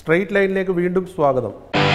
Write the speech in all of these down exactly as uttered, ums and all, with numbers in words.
Straight ലൈനിലേക്ക് വീണ്ടും സ്വാഗതം.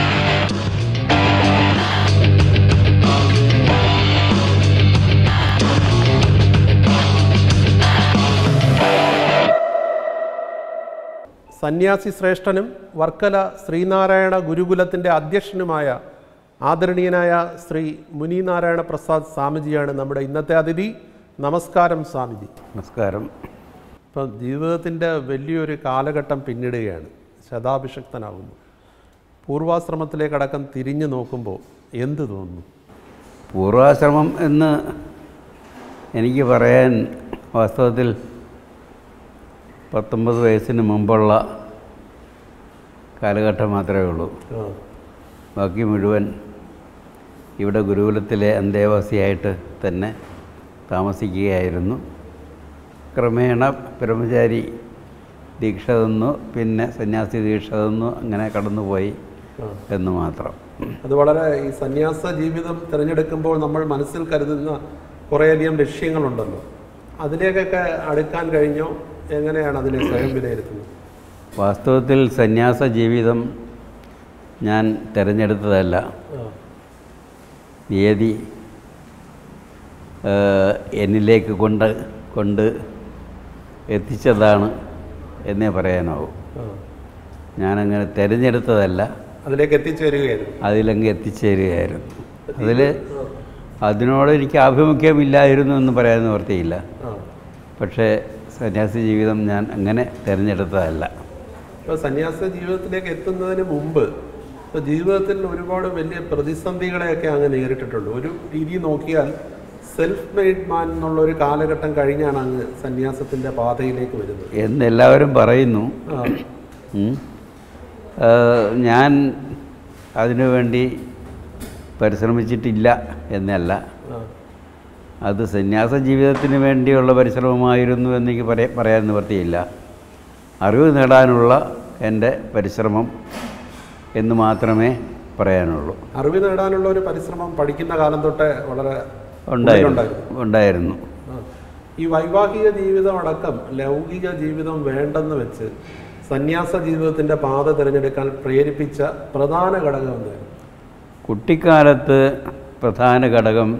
സന്യാസി ശ്രേഷ്ഠനും വർക്കല ശ്രീനാരായണ ഗുരുകുലത്തിൻ്റെ അധ്യക്ഷനുമായ ആദരണീയനായ ശ്രീ മുനിനാരായണ പ്രസാദ് സ്വാമിജിയാണ് നമ്മുടെ ഇന്നത്തെ അതിഥി. നമസ്കാരം സ്വാമിജി. നമസ്കാരം. ഇപ്പം ജീവിതത്തിൻ്റെ വലിയൊരു കാലഘട്ടം പിന്നിടുകയാണ്, ശതാഭിഷക്തനാകുന്നു. പൂർവാശ്രമത്തിലേക്കടക്കം തിരിഞ്ഞു നോക്കുമ്പോൾ എന്ത് തോന്നുന്നു? പൂർവാശ്രമം എന്ന് എനിക്ക് പറയാൻ വാസ്തവത്തിൽ പത്തൊമ്പത് വയസ്സിന് മുമ്പുള്ള കാലഘട്ടം മാത്രമേ ഉള്ളൂ. ബാക്കി മുഴുവൻ ഇവിടെ ഗുരുകുലത്തിലെ അന്തേവാസിയായിട്ട് തന്നെ താമസിക്കുകയായിരുന്നു. ക്രമേണ ബ്രഹ്മചാരി ദീക്ഷ തന്നു, പിന്നെ സന്യാസി ദീക്ഷ തന്നു, അങ്ങനെ കടന്നുപോയി എന്ന് മാത്രം. അത് വളരെ ഈ സന്യാസ ജീവിതം തിരഞ്ഞെടുക്കുമ്പോൾ നമ്മൾ മനസ്സിൽ കരുതുന്ന കുറേയധികം ലക്ഷ്യങ്ങളുണ്ടല്ലോ, അതിലേക്കൊക്കെ അടുക്കാൻ കഴിഞ്ഞോ? എങ്ങനെയാണ് അതിനെ സ്വയം വിലയിരുത്തുന്നത്? വാസ്തവത്തിൽ സന്യാസ ജീവിതം ഞാൻ തിരഞ്ഞെടുത്തതല്ല, നിയതി എന്നിലേക്ക് കൊണ്ട് കൊണ്ട് എത്തിച്ചതാണ് എന്നേ പറയാനാവും. ഞാനങ്ങനെ തിരഞ്ഞെടുത്തതല്ല, അതിലേക്ക് എത്തിച്ചേരുകയായിരുന്നു അതിലങ്ങ് എത്തിച്ചേരുകയായിരുന്നു. അതിൽ അതിനോട് എനിക്ക് ആഭിമുഖ്യമില്ലായിരുന്നു എന്ന് പറയാൻ നിവൃത്തിയില്ല. പക്ഷേ സന്യാസി ജീവിതം ഞാൻ അങ്ങനെ തിരഞ്ഞെടുത്തതല്ല. ഇപ്പോൾ സന്യാസ ജീവിതത്തിലേക്ക് എത്തുന്നതിന് മുമ്പ് ഇപ്പോൾ ജീവിതത്തിൽ ഒരുപാട് വലിയ പ്രതിസന്ധികളെയൊക്കെ അങ്ങ് നേരിട്ടിട്ടുണ്ട്. ഒരു രീതി നോക്കിയാൽ സെൽഫ് മെയ്ഡ് മാൻ എന്നുള്ളൊരു കാലഘട്ടം കഴിഞ്ഞാണ് അങ്ങ് സന്യാസത്തിൻ്റെ പാതയിലേക്ക് വരുന്നത് എന്നെല്ലാവരും പറയുന്നു. ഞാൻ അതിനുവേണ്ടി പരിശ്രമിച്ചിട്ടില്ല എന്നല്ല, അത് സന്യാസ ജീവിതത്തിന് വേണ്ടിയുള്ള പരിശ്രമമായിരുന്നു എന്നെനിക്ക് പറയാ പറയാൻ നിവൃത്തിയില്ല. അറിവ് നേടാനുള്ള എൻ്റെ പരിശ്രമം എന്ന് മാത്രമേ പറയാനുള്ളൂ. അറിവ് നേടാനുള്ള ഒരു പരിശ്രമം പഠിക്കുന്ന കാലം തൊട്ടേ വളരെ ഉണ്ടായിരുന്നു ഉണ്ടായിരുന്നു ഈ വൈവാഹിക ജീവിതം അടക്കം ലൗകിക ജീവിതം വേണ്ടെന്ന് വെച്ച് സന്യാസ ജീവിതത്തിൻ്റെ പാത തിരഞ്ഞെടുക്കാൻ പ്രേരിപ്പിച്ച പ്രധാന ഘടകം എന്തായിരുന്നു? കുട്ടിക്കാലത്ത് പ്രധാന ഘടകം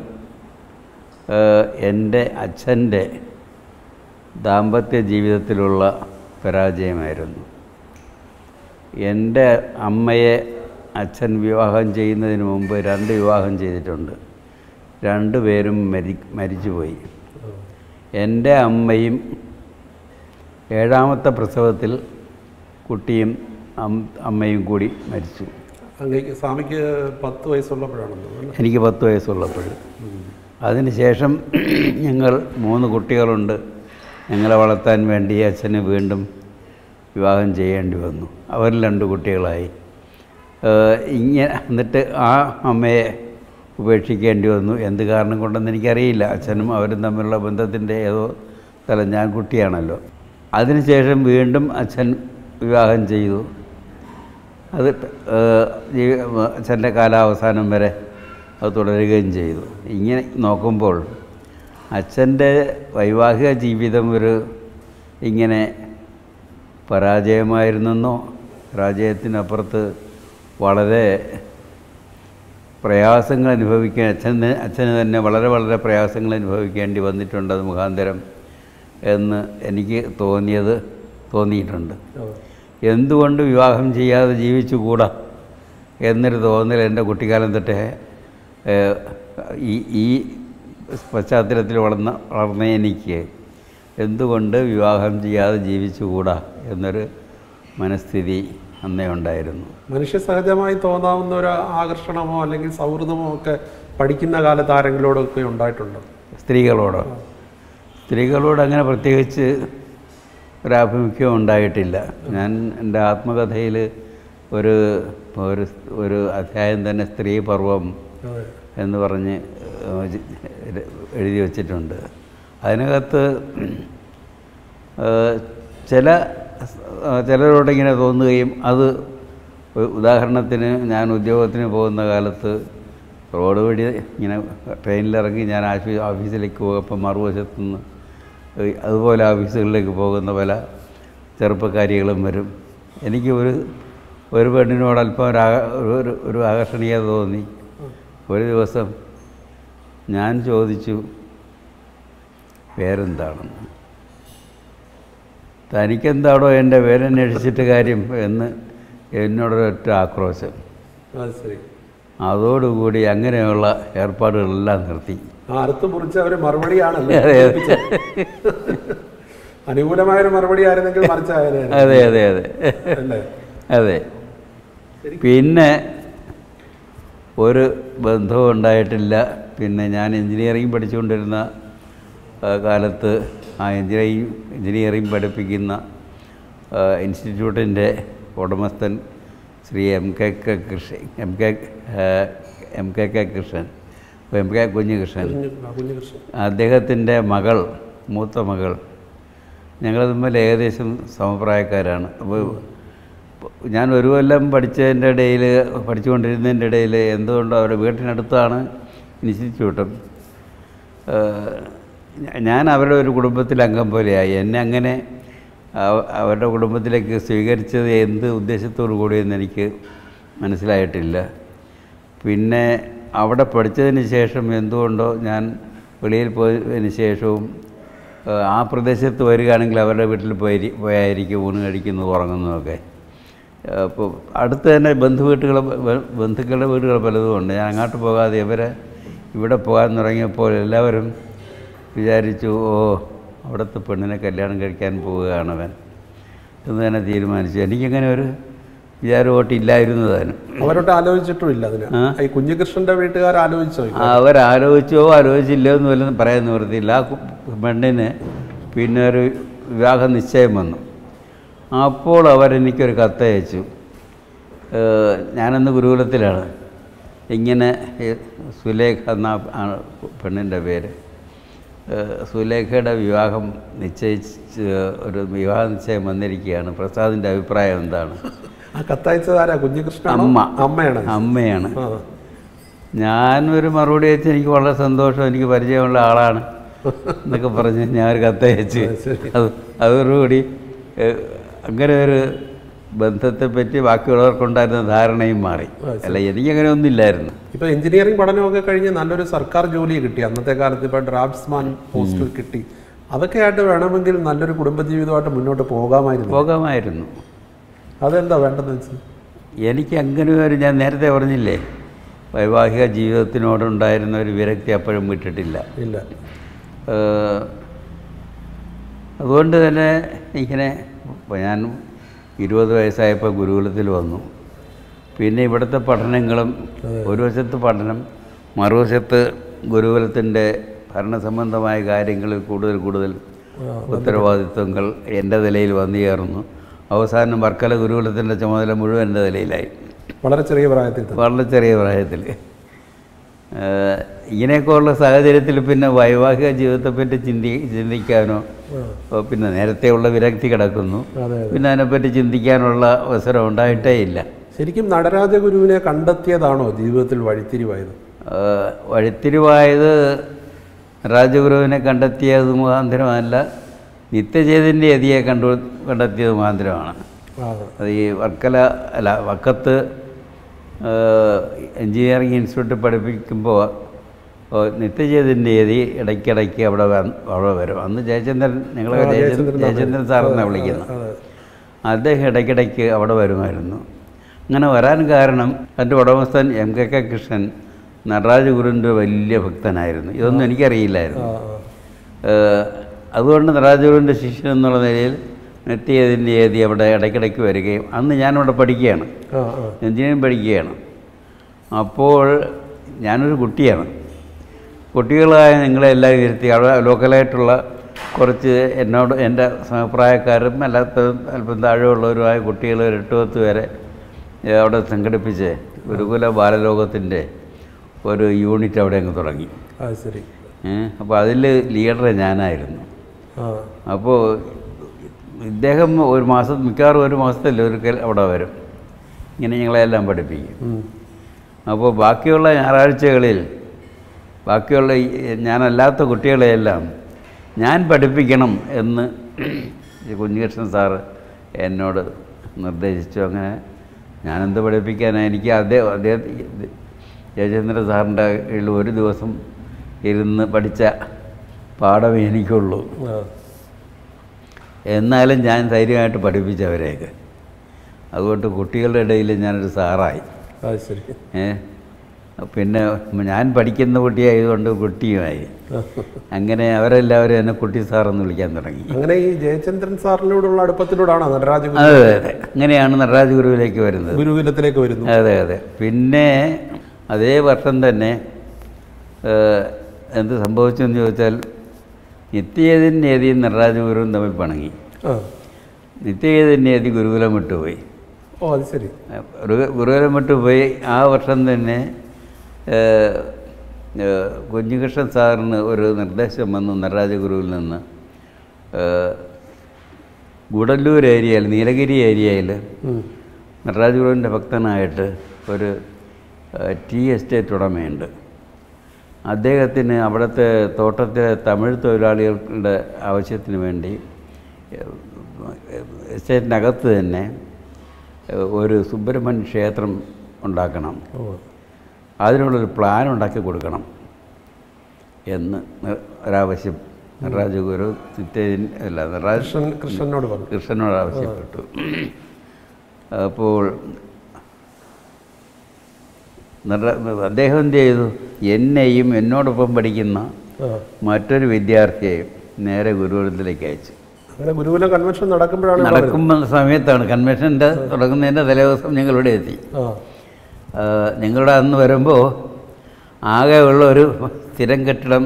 എൻ്റെ അച്ഛൻ്റെ ദാമ്പത്യ ജീവിതത്തിലുള്ള പരാജയമായിരുന്നു. എൻ്റെ അമ്മയെ അച്ഛൻ വിവാഹം ചെയ്യുന്നതിന് മുമ്പ് രണ്ട് വിവാഹം ചെയ്തിട്ടുണ്ട്. രണ്ടുപേരും മരി മരിച്ചുപോയി. എൻ്റെ അമ്മയും ഏഴാമത്തെ പ്രസവത്തിൽ കുട്ടിയും അമ്മയും കൂടി മരിച്ചു. അങ്ങേക്ക് സ്വാമിക്ക് പത്ത് വയസ്സുള്ളപ്പോഴാണെന്ന് എനിക്ക് പത്ത് വയസ്സുള്ളപ്പോൾ. അതിനുശേഷം ഞങ്ങൾ മൂന്ന് കുട്ടികളുണ്ട്. ഞങ്ങളെ വളർത്താൻ വേണ്ടി അച്ഛന് വീണ്ടും വിവാഹം ചെയ്യേണ്ടി വന്നു. അവരിൽ രണ്ട് കുട്ടികളായി. ഇങ്ങനെ എന്നിട്ട് ആ അമ്മയെ ഉപേക്ഷിക്കേണ്ടി വന്നു. എന്ത് കാരണം കൊണ്ടെന്ന് എനിക്കറിയില്ല. അച്ഛനും അവരും തമ്മിലുള്ള ബന്ധത്തിൻ്റെ ഏതോ സ്ഥലം, ഞാൻ കുട്ടിയാണല്ലോ. അതിനുശേഷം വീണ്ടും അച്ഛൻ വിവാഹം ചെയ്തു. അത് അച്ഛൻ്റെ കാലാവസാനം വരെ അത് തുടരുകയും ചെയ്തു. ഇങ്ങനെ നോക്കുമ്പോൾ അച്ഛൻ്റെ വൈവാഹിക ജീവിതം ഒരു ഇങ്ങനെ പരാജയമായിരുന്നെന്നോ പരാജയത്തിനപ്പുറത്ത് വളരെ പ്രയാസങ്ങൾ അനുഭവിക്കാൻ അച്ഛന് അച്ഛന് തന്നെ വളരെ വളരെ പ്രയാസങ്ങൾ അനുഭവിക്കേണ്ടി വന്നിട്ടുണ്ട് അത് മുഖാന്തരം എന്ന് എനിക്ക് തോന്നിയത് തോന്നിയിട്ടുണ്ട്. എന്തുകൊണ്ട് വിവാഹം ചെയ്യാതെ ജീവിച്ചുകൂടാ എന്നൊരു തോന്നൽ എൻ്റെ കുട്ടിക്കാലം തൊട്ടേ ഈ ഈ പശ്ചാത്തലത്തിൽ വളർന്ന വളർന്ന എനിക്ക് എന്തുകൊണ്ട് വിവാഹം ചെയ്യാതെ ജീവിച്ചുകൂടാ എന്നൊരു മനസ്ഥിതി അന്നേ ഉണ്ടായിരുന്നു. മനുഷ്യ സഹജമായി തോന്നാവുന്ന ഒരു ആകർഷണമോ അല്ലെങ്കിൽ സൗഹൃദമോ ഒക്കെ പഠിക്കുന്ന കാലത്ത് ആരെങ്കിലോടൊക്കെ ഉണ്ടായിട്ടുണ്ടോ? സ്ത്രീകളോടോ? സ്ത്രീകളോട് അങ്ങനെ പ്രത്യേകിച്ച് ഒരാഭിമുഖ്യം ഉണ്ടായിട്ടില്ല. ഞാൻ എൻ്റെ ആത്മകഥയിൽ ഒരു ഒരു ഒരു അധ്യായം തന്നെ സ്ത്രീ പർവം എന്ന് പറഞ്ഞ് എഴുതി വച്ചിട്ടുണ്ട്. അതിനകത്ത് ചില ചിലരോടിങ്ങനെ തോന്നുകയും അത് ഉദാഹരണത്തിന് ഞാൻ ഉദ്യോഗത്തിന് പോകുന്ന കാലത്ത് റോഡ് വഴി ഇങ്ങനെ ട്രെയിനിലിറങ്ങി ഞാൻ ആശുപത്രി ഓഫീസിലേക്ക് പോകുമ്പോൾ മറുവശത്തുനിന്ന് അതുപോലെ ഓഫീസുകളിലേക്ക് പോകുന്ന പല ചെറുപ്പക്കാരികളും വരും. എനിക്ക് ഒരു ഒരു പെണ്ണിനോട് അല്പം ഒരു ആക- ഒരു ഒരു ആകർഷണീയത തോന്നി. ഒരു ദിവസം ഞാൻ ചോദിച്ചു പേരെന്താണെന്ന്. തനിക്കെന്താണോ എൻ്റെ പേരന്വേഷിച്ചിട്ട് കാര്യം എന്ന് എന്നോടൊരൊറ്റ ആക്രോശം. അത് ശരി. അതോടുകൂടി അങ്ങനെയുള്ള ഏർപ്പാടുകളെല്ലാം നിർത്തി. ആ അറുത്ത് മുറിച്ച് അവർ മറുപടിയാണല്ലോ അതെ അനുകൂലമായൊരു മറുപടി ആയിരുന്നെങ്കിൽ മറിച്ചായാലും. അതെ അതെ അതെ അല്ലേ? അതെ. പിന്നെ ഒരു ബന്ധവും ഉണ്ടായിട്ടില്ല. പിന്നെ ഞാൻ എൻജിനീയറിംഗ് പഠിച്ചുകൊണ്ടിരുന്ന ആ, കാലത്ത് ആ എൻജിനീയറിംഗ് എൻജിനീയറിംഗ് പഠിപ്പിക്കുന്ന ആ, ഇൻസ്റ്റിറ്റ്യൂട്ടിൻ്റെ ഉടമസ്ഥൻ Shri M K K Krishnan M K ആ, M K K Krishnan M K Kunhikrishnan Kunhikrishnan അദ്ദേഹത്തിൻ്റെ മകൾ, മൂത്ത മകൾ, ഞങ്ങൾ തമ്മിൽ ഏകദേശം സമപ്രായക്കാരാണ്. അപ്പോൾ ഞാൻ ഒരു കൊല്ലം പഠിച്ചതിൻ്റെ ഇടയിൽ പഠിച്ചുകൊണ്ടിരുന്നതിൻ്റെ ഇടയിൽ എന്തുകൊണ്ടോ അവരുടെ വീട്ടിനടുത്താണ് ഇൻസ്റ്റിറ്റ്യൂട്ടും. ഞാൻ അവരുടെ ഒരു കുടുംബത്തിൽ അംഗം പോലെയായി. എന്നെ അങ്ങനെ അവ- അവരുടെ കുടുംബത്തിലേക്ക് സ്വീകരിച്ചത് എന്ത് ഉദ്ദേശത്തോടു കൂടിയെന്ന് എനിക്ക് മനസ്സിലായിട്ടില്ല. പിന്നെ അവിടെ പഠിച്ചതിന് ശേഷം എന്തുകൊണ്ടോ ഞാൻ വെളിയിൽ പോയതിന് ശേഷവും ആ പ്രദേശത്ത് വരികയാണെങ്കിൽ അവരുടെ വീട്ടിൽ പോയി പോയായിരിക്കും ഊണ് കഴിക്കുന്നത് ഉറങ്ങുന്നതൊക്കെ. അപ്പോൾ അടുത്ത് തന്നെ ബന്ധു വീട്ടുകൾ ബന്ധുക്കളുടെ വീടുകൾ പലതും ഉണ്ട്. ഞാൻ അങ്ങോട്ട് പോകാതെ ഇവരെ ഇവിടെ പോകാൻ തുടങ്ങിയപ്പോൾ എല്ലാവരും വിചാരിച്ചു, ഓ അവിടുത്തെ പെണ്ണിനെ കല്യാണം കഴിക്കാൻ പോവുകയാണവൻ എന്ന് തന്നെ തീരുമാനിച്ചു. എനിക്കങ്ങനെ ഒരു വിചാരവോട്ടില്ലായിരുന്നു താനും. അവരോട്ട് ആലോചിച്ചിട്ടും ഇല്ല അതിന്. ഈ കുഞ്ഞികൃഷ്ണന്റെ വീട്ടുകാർ ആലോചിച്ചോ? അവരാലോചിച്ചോ ആലോചിച്ചില്ലോ എന്ന് വല്ലതും പറയാൻ നിവൃത്തിയില്ല. ആ കു- പെണ്ണിന് പിന്നെ ഒരു വിവാഹ നിശ്ചയം വന്നു. അപ്പോൾ അവരെനിക്കൊരു കത്തയച്ചു. ഞാനന്ന് ഗുരുകുലത്തിലാണ്. ഇങ്ങനെ സുലേഖ എന്ന ആണ് പെണ്ണിൻ്റെ പേര്. സുലേഖയുടെ വിവാഹം നിശ്ചയിച്ച് ഒരു വിവാഹ നിശ്ചയം വന്നിരിക്കുകയാണ്. പ്രസാദിൻ്റെ അഭിപ്രായം എന്താണ്? ആ കത്തയച്ചത് ആരാ? കുഞ്ഞികൃഷ്ണൻ? അമ്മ. അമ്മയാണ്. അമ്മയാണ്. ഞാനൊരു മറുപടി വെച്ച് എനിക്ക് വളരെ സന്തോഷം, എനിക്ക് പരിചയമുള്ള ആളാണ് എന്നൊക്കെ പറഞ്ഞ് ഞാനൊരു കത്തയച്ച്. അത് അതോടുകൂടി അങ്ങനെ ഒരു ബന്ധത്തെപ്പറ്റി ബാക്കിയുള്ളവർക്കുണ്ടായിരുന്ന ധാരണയും മാറി. അല്ല, എനിക്കങ്ങനെ ഒന്നുമില്ലായിരുന്നു. ഇപ്പൊ എഞ്ചിനീയറിംഗ് പഠനമൊക്കെ കഴിഞ്ഞ് നല്ലൊരു സർക്കാർ ജോലി കിട്ടി. അന്നത്തെ കാലത്ത് ഇപ്പൊ ഡ്രാഫ്റ്റ്സ്മാൻ പോസ്റ്റ് കിട്ടി. അതൊക്കെ ആയിട്ട് വേണമെങ്കിൽ നല്ലൊരു കുടുംബജീവിതമായിട്ട് മുന്നോട്ട് പോകാമായിരുന്നു. പോകാമായിരുന്നു. അതെന്താ വേണ്ടെന്ന് വെച്ചാൽ എനിക്ക് അങ്ങനെ ഒരു, ഞാൻ നേരത്തെ പറഞ്ഞില്ലേ, വൈവാഹിക ജീവിതത്തിനോടുണ്ടായിരുന്ന ഒരു വിരക്തി അപ്പോഴും വിട്ടിട്ടില്ല. ഇല്ല. അതുകൊണ്ട് തന്നെ ഇങ്ങനെ ഞാൻ ഇരുപത് വയസ്സായപ്പോൾ ഗുരുകുലത്തിൽ വന്നു. പിന്നെ ഇവിടുത്തെ പഠനങ്ങളും, ഒരു വശത്ത് പഠനം, മറുവശത്ത് ഗുരുകുലത്തിൻ്റെ ഭരണസംബന്ധമായ കാര്യങ്ങളിൽ കൂടുതൽ കൂടുതൽ ഉത്തരവാദിത്വങ്ങൾ എൻ്റെ നിലയിൽ വന്നു ചേർന്നു. അവസാനം വർക്കല ഗുരുകുലത്തിൻ്റെ ചുമതല മുഴുവൻ എൻ്റെ നിലയിലായി. വളരെ ചെറിയ പ്രായത്തിൽ വളരെ ചെറിയ പ്രായത്തിൽ. ഇങ്ങനെയൊക്കെയുള്ള സാഹചര്യത്തിൽ പിന്നെ വൈവാഹിക ജീവിതത്തെപ്പറ്റി ചിന്തി ചിന്തിക്കാനോ പിന്നെ നേരത്തെയുള്ള വിരക്തി കിടക്കുന്നു. പിന്നെ അതിനെപ്പറ്റി ചിന്തിക്കാനുള്ള അവസരം ഉണ്ടായിട്ടേ ഇല്ല. ശരിക്കും നടരാജഗുരുവിനെ കണ്ടെത്തിയതാണോ ജീവിതത്തിൽ വഴിത്തിരിവായത്? വഴിത്തിരിവായത് രാജഗുരുവിനെ കണ്ടെത്തിയത് മുഖാന്തരമല്ല, നിത്യചൈതന്യയതിയെ കണ്ടു കണ്ടെത്തിയത് മുഖാന്തരമാണ്. അത് ഈ വർക്കല അല്ല വക്കത്ത് എൻജിനീയറിംഗ് ഇൻസ്റ്റിറ്റ്യൂട്ടിൽ പഠിപ്പിക്കുമ്പോൾ നിത്യചൈതന്യയതി ഇടയ്ക്കിടയ്ക്ക് അവിടെ അവിടെ വരും. അന്ന് ജയചന്ദ്രൻ, ഞങ്ങളെ ജയചന്ദ്രൻ ജയചന്ദ്രൻ സാറെന്നാണ് വിളിക്കുന്നത്. അദ്ദേഹം ഇടയ്ക്കിടയ്ക്ക് അവിടെ വരുമായിരുന്നു. അങ്ങനെ വരാൻ കാരണം എൻ്റെ ഉടമസ്ഥൻ എം കെ കെ കൃഷ്ണൻ നടരാജഗുരുവിൻ്റെ വലിയ ഭക്തനായിരുന്നു. ഇതൊന്നും എനിക്കറിയില്ലായിരുന്നു. അതുകൊണ്ട് നടരാജഗുരുവിൻ്റെ ശിഷ്യൻ എന്നുള്ള നിലയിൽ നിത്യചൈതന്യയതി അവിടെ ഇടയ്ക്കിടയ്ക്ക് വരികയും, അന്ന് ഞാനവിടെ പഠിക്കുകയാണ്, എഞ്ചിനീയറിംഗ് പഠിക്കുകയാണ്. അപ്പോൾ ഞാനൊരു കുട്ടിയാണ്. കുട്ടികളായ നിങ്ങളെല്ലാം ഇരുത്തി അവിടെ ലോക്കലായിട്ടുള്ള കുറച്ച് എന്നോട് എൻ്റെ സമപ്രായക്കാരും അല്ലാത്ത അല്പം താഴെയുള്ളവരുമായ കുട്ടികൾ ഒരു എട്ട് പത്ത് പേരെ അവിടെ സംഘടിപ്പിച്ച് ഗുരുകുല ബാലലോകത്തിൻ്റെ ഒരു യൂണിറ്റ് അവിടെ അങ്ങ് തുടങ്ങി. ശരി. അപ്പോൾ അതിൽ ലീഡർ ഞാനായിരുന്നു. അപ്പോൾ ഇദ്ദേഹം ഒരു മാസം മിക്കവാറും ഒരു മാസത്തിൽ ഒരിക്കൽ അവിടെ വരും, ഇങ്ങനെ ഞങ്ങളെല്ലാം പഠിപ്പിക്കും. അപ്പോൾ ബാക്കിയുള്ള ഞായറാഴ്ചകളിൽ ബാക്കിയുള്ള ഞാനല്ലാത്ത കുട്ടികളെയെല്ലാം ഞാൻ പഠിപ്പിക്കണം എന്ന് കുഞ്ഞികൃഷ്ണൻ സാറ് എന്നോട് നിർദ്ദേശിച്ചു. അങ്ങനെ ഞാനെന്ത് പഠിപ്പിക്കാനാണ്? എനിക്ക് അദ്ദേഹം അദ്ദേഹം ജയചന്ദ്രൻ സാറിൻ്റെ കീഴിൽ ഒരു ദിവസം ഇരുന്ന് പഠിച്ച പാഠമേ എനിക്കുള്ളൂ. എന്നാലും ഞാൻ ധൈര്യമായിട്ട് പഠിപ്പിച്ചവരെയൊക്കെ. അതുകൊണ്ട് കുട്ടികളുടെ ഇടയിൽ ഞാനൊരു സാറായി. ശരി. ഏ പിന്നെ ഞാൻ പഠിക്കുന്ന കുട്ടിയായതുകൊണ്ട് കുട്ടിയുമായി. അങ്ങനെ അവരെല്ലാവരും എന്നെ കുട്ടി സാറെന്ന് വിളിക്കാൻ തുടങ്ങി. അങ്ങനെ ഈ ജയചന്ദ്രൻ സാറിനോടുള്ള അടുപ്പത്തിലൂടെയാണോ നടരാജ? അതെ അതെ, അങ്ങനെയാണ് നടരാജ ഗുരുവിലേക്ക് വരുന്നത്, ഗുരുകുലത്തിലേക്ക് വരുന്നു. അതെ അതെ. പിന്നെ അതേ വർഷം തന്നെ എന്ത് സംഭവിച്ചെന്ന് ചോദിച്ചാൽ നിത്യചൈതന്യേതിയും നടരാജ ഗുരുവും തമ്മിൽ പണങ്ങി. നിത്യചൈതന്യേതി ഗുരുകുലം വിട്ടുപോയി. ഓ അത് ശരി. ഗുരുകുലം വിട്ടുപോയി. ആ വർഷം തന്നെ കുഞ്ഞികൃഷ്ണൻ സാറിന് ഒരു നിർദ്ദേശം വന്നു നടരാജ ഗുരുവിൽ നിന്ന്. ഗുഡല്ലൂർ ഏരിയയിൽ, നീലഗിരി ഏരിയയിൽ നടരാജ ഗുരുവിൻ്റെ ഭക്തനായിട്ട് ഒരു ടീ എസ്റ്റേറ്റ് ഉടമയുണ്ട്. അദ്ദേഹത്തിന് അവിടുത്തെ തോട്ടത്തിലെ തമിഴ് തൊഴിലാളികളുടെ ആവശ്യത്തിന് വേണ്ടി എസ്റ്റേറ്റിനകത്ത് തന്നെ ഒരു സുബ്രഹ്മണ്യ ക്ഷേത്രം ഉണ്ടാക്കണം, അതിനുള്ളൊരു പ്ലാൻ ഉണ്ടാക്കി കൊടുക്കണം എന്ന് ഒരാവശ്യം നടരാജ ഗുരു നിത്യൻ അല്ല നടരാജ കൃഷ്ണനോട് പറഞ്ഞു കൃഷ്ണനോട് ആവശ്യപ്പെട്ടു. അപ്പോൾ അദ്ദേഹം എന്ത് ചെയ്തു? എന്നെയും എന്നോടൊപ്പം പഠിക്കുന്ന മറ്റൊരു വിദ്യാർത്ഥിയെയും നേരെ ഗുരുകുലത്തിലേക്ക് അയച്ചു. ഗുരുകുലം കൺവെൻഷൻ നടക്കുമ്പോഴാണ് നടക്കുമ്പോൾ സമയത്താണ് കൺവെൻഷൻ്റെ തുടങ്ങുന്നതിൻ്റെ തലേദിവസം ഞങ്ങളിവിടെ എത്തി. ഞങ്ങളുടെ അന്ന് വരുമ്പോൾ ആകെ ഉള്ള ഒരു സ്ഥിരം കെട്ടിടം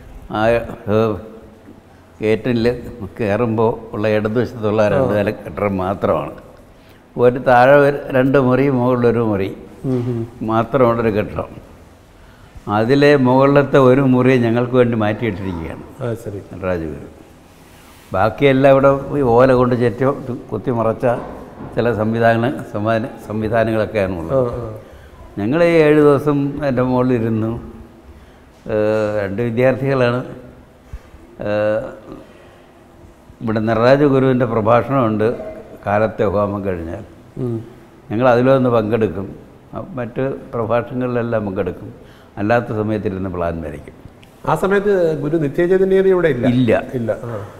ഗേറ്റിൽ കയറുമ്പോൾ ഉള്ള ഇടതുവശത്തുള്ള രണ്ട് നില കെട്ടിടം മാത്രമാണ്. ഒരു താഴെ രണ്ട് മുറി, മുകളിലൊരു മുറി മാത്രമുള്ളൊരു കെട്ടിടം. അതിലെ മുകളിലത്തെ ഒരു മുറി ഞങ്ങൾക്ക് വേണ്ടി മാറ്റിയിട്ടിരിക്കുകയാണ് നടരാജ ഗുരു. ബാക്കിയെല്ലാം ഇവിടെ ഓല കൊണ്ട് ചുറ്റി കുത്തി മറച്ച ചില സംവിധാന സംവിധാന സംവിധാനങ്ങളൊക്കെയാണ് ഉള്ളത്. ഞങ്ങൾ ഈ ഏഴ് ദിവസം എൻ്റെ മുകളിലിരുന്നു. രണ്ട് വിദ്യാർത്ഥികളാണ്. ഇവിടെ നടരാജ ഗുരുവിൻ്റെ പ്രഭാഷണമുണ്ട് കാലത്തെ ഹോമം കഴിഞ്ഞാൽ. ഞങ്ങൾ അതിലൊന്ന് പങ്കെടുക്കും. മറ്റ് പ്രഭാഷണങ്ങളിലെല്ലാം പങ്കെടുക്കും. അല്ലാത്ത സമയത്തിരുന്ന് പ്ലാൻ വരയ്ക്കും. ആ സമയത്ത് ഗുരു നിത്യചൈതന്യം ഇവിടെ ഇല്ല ഇല്ല ഇല്ല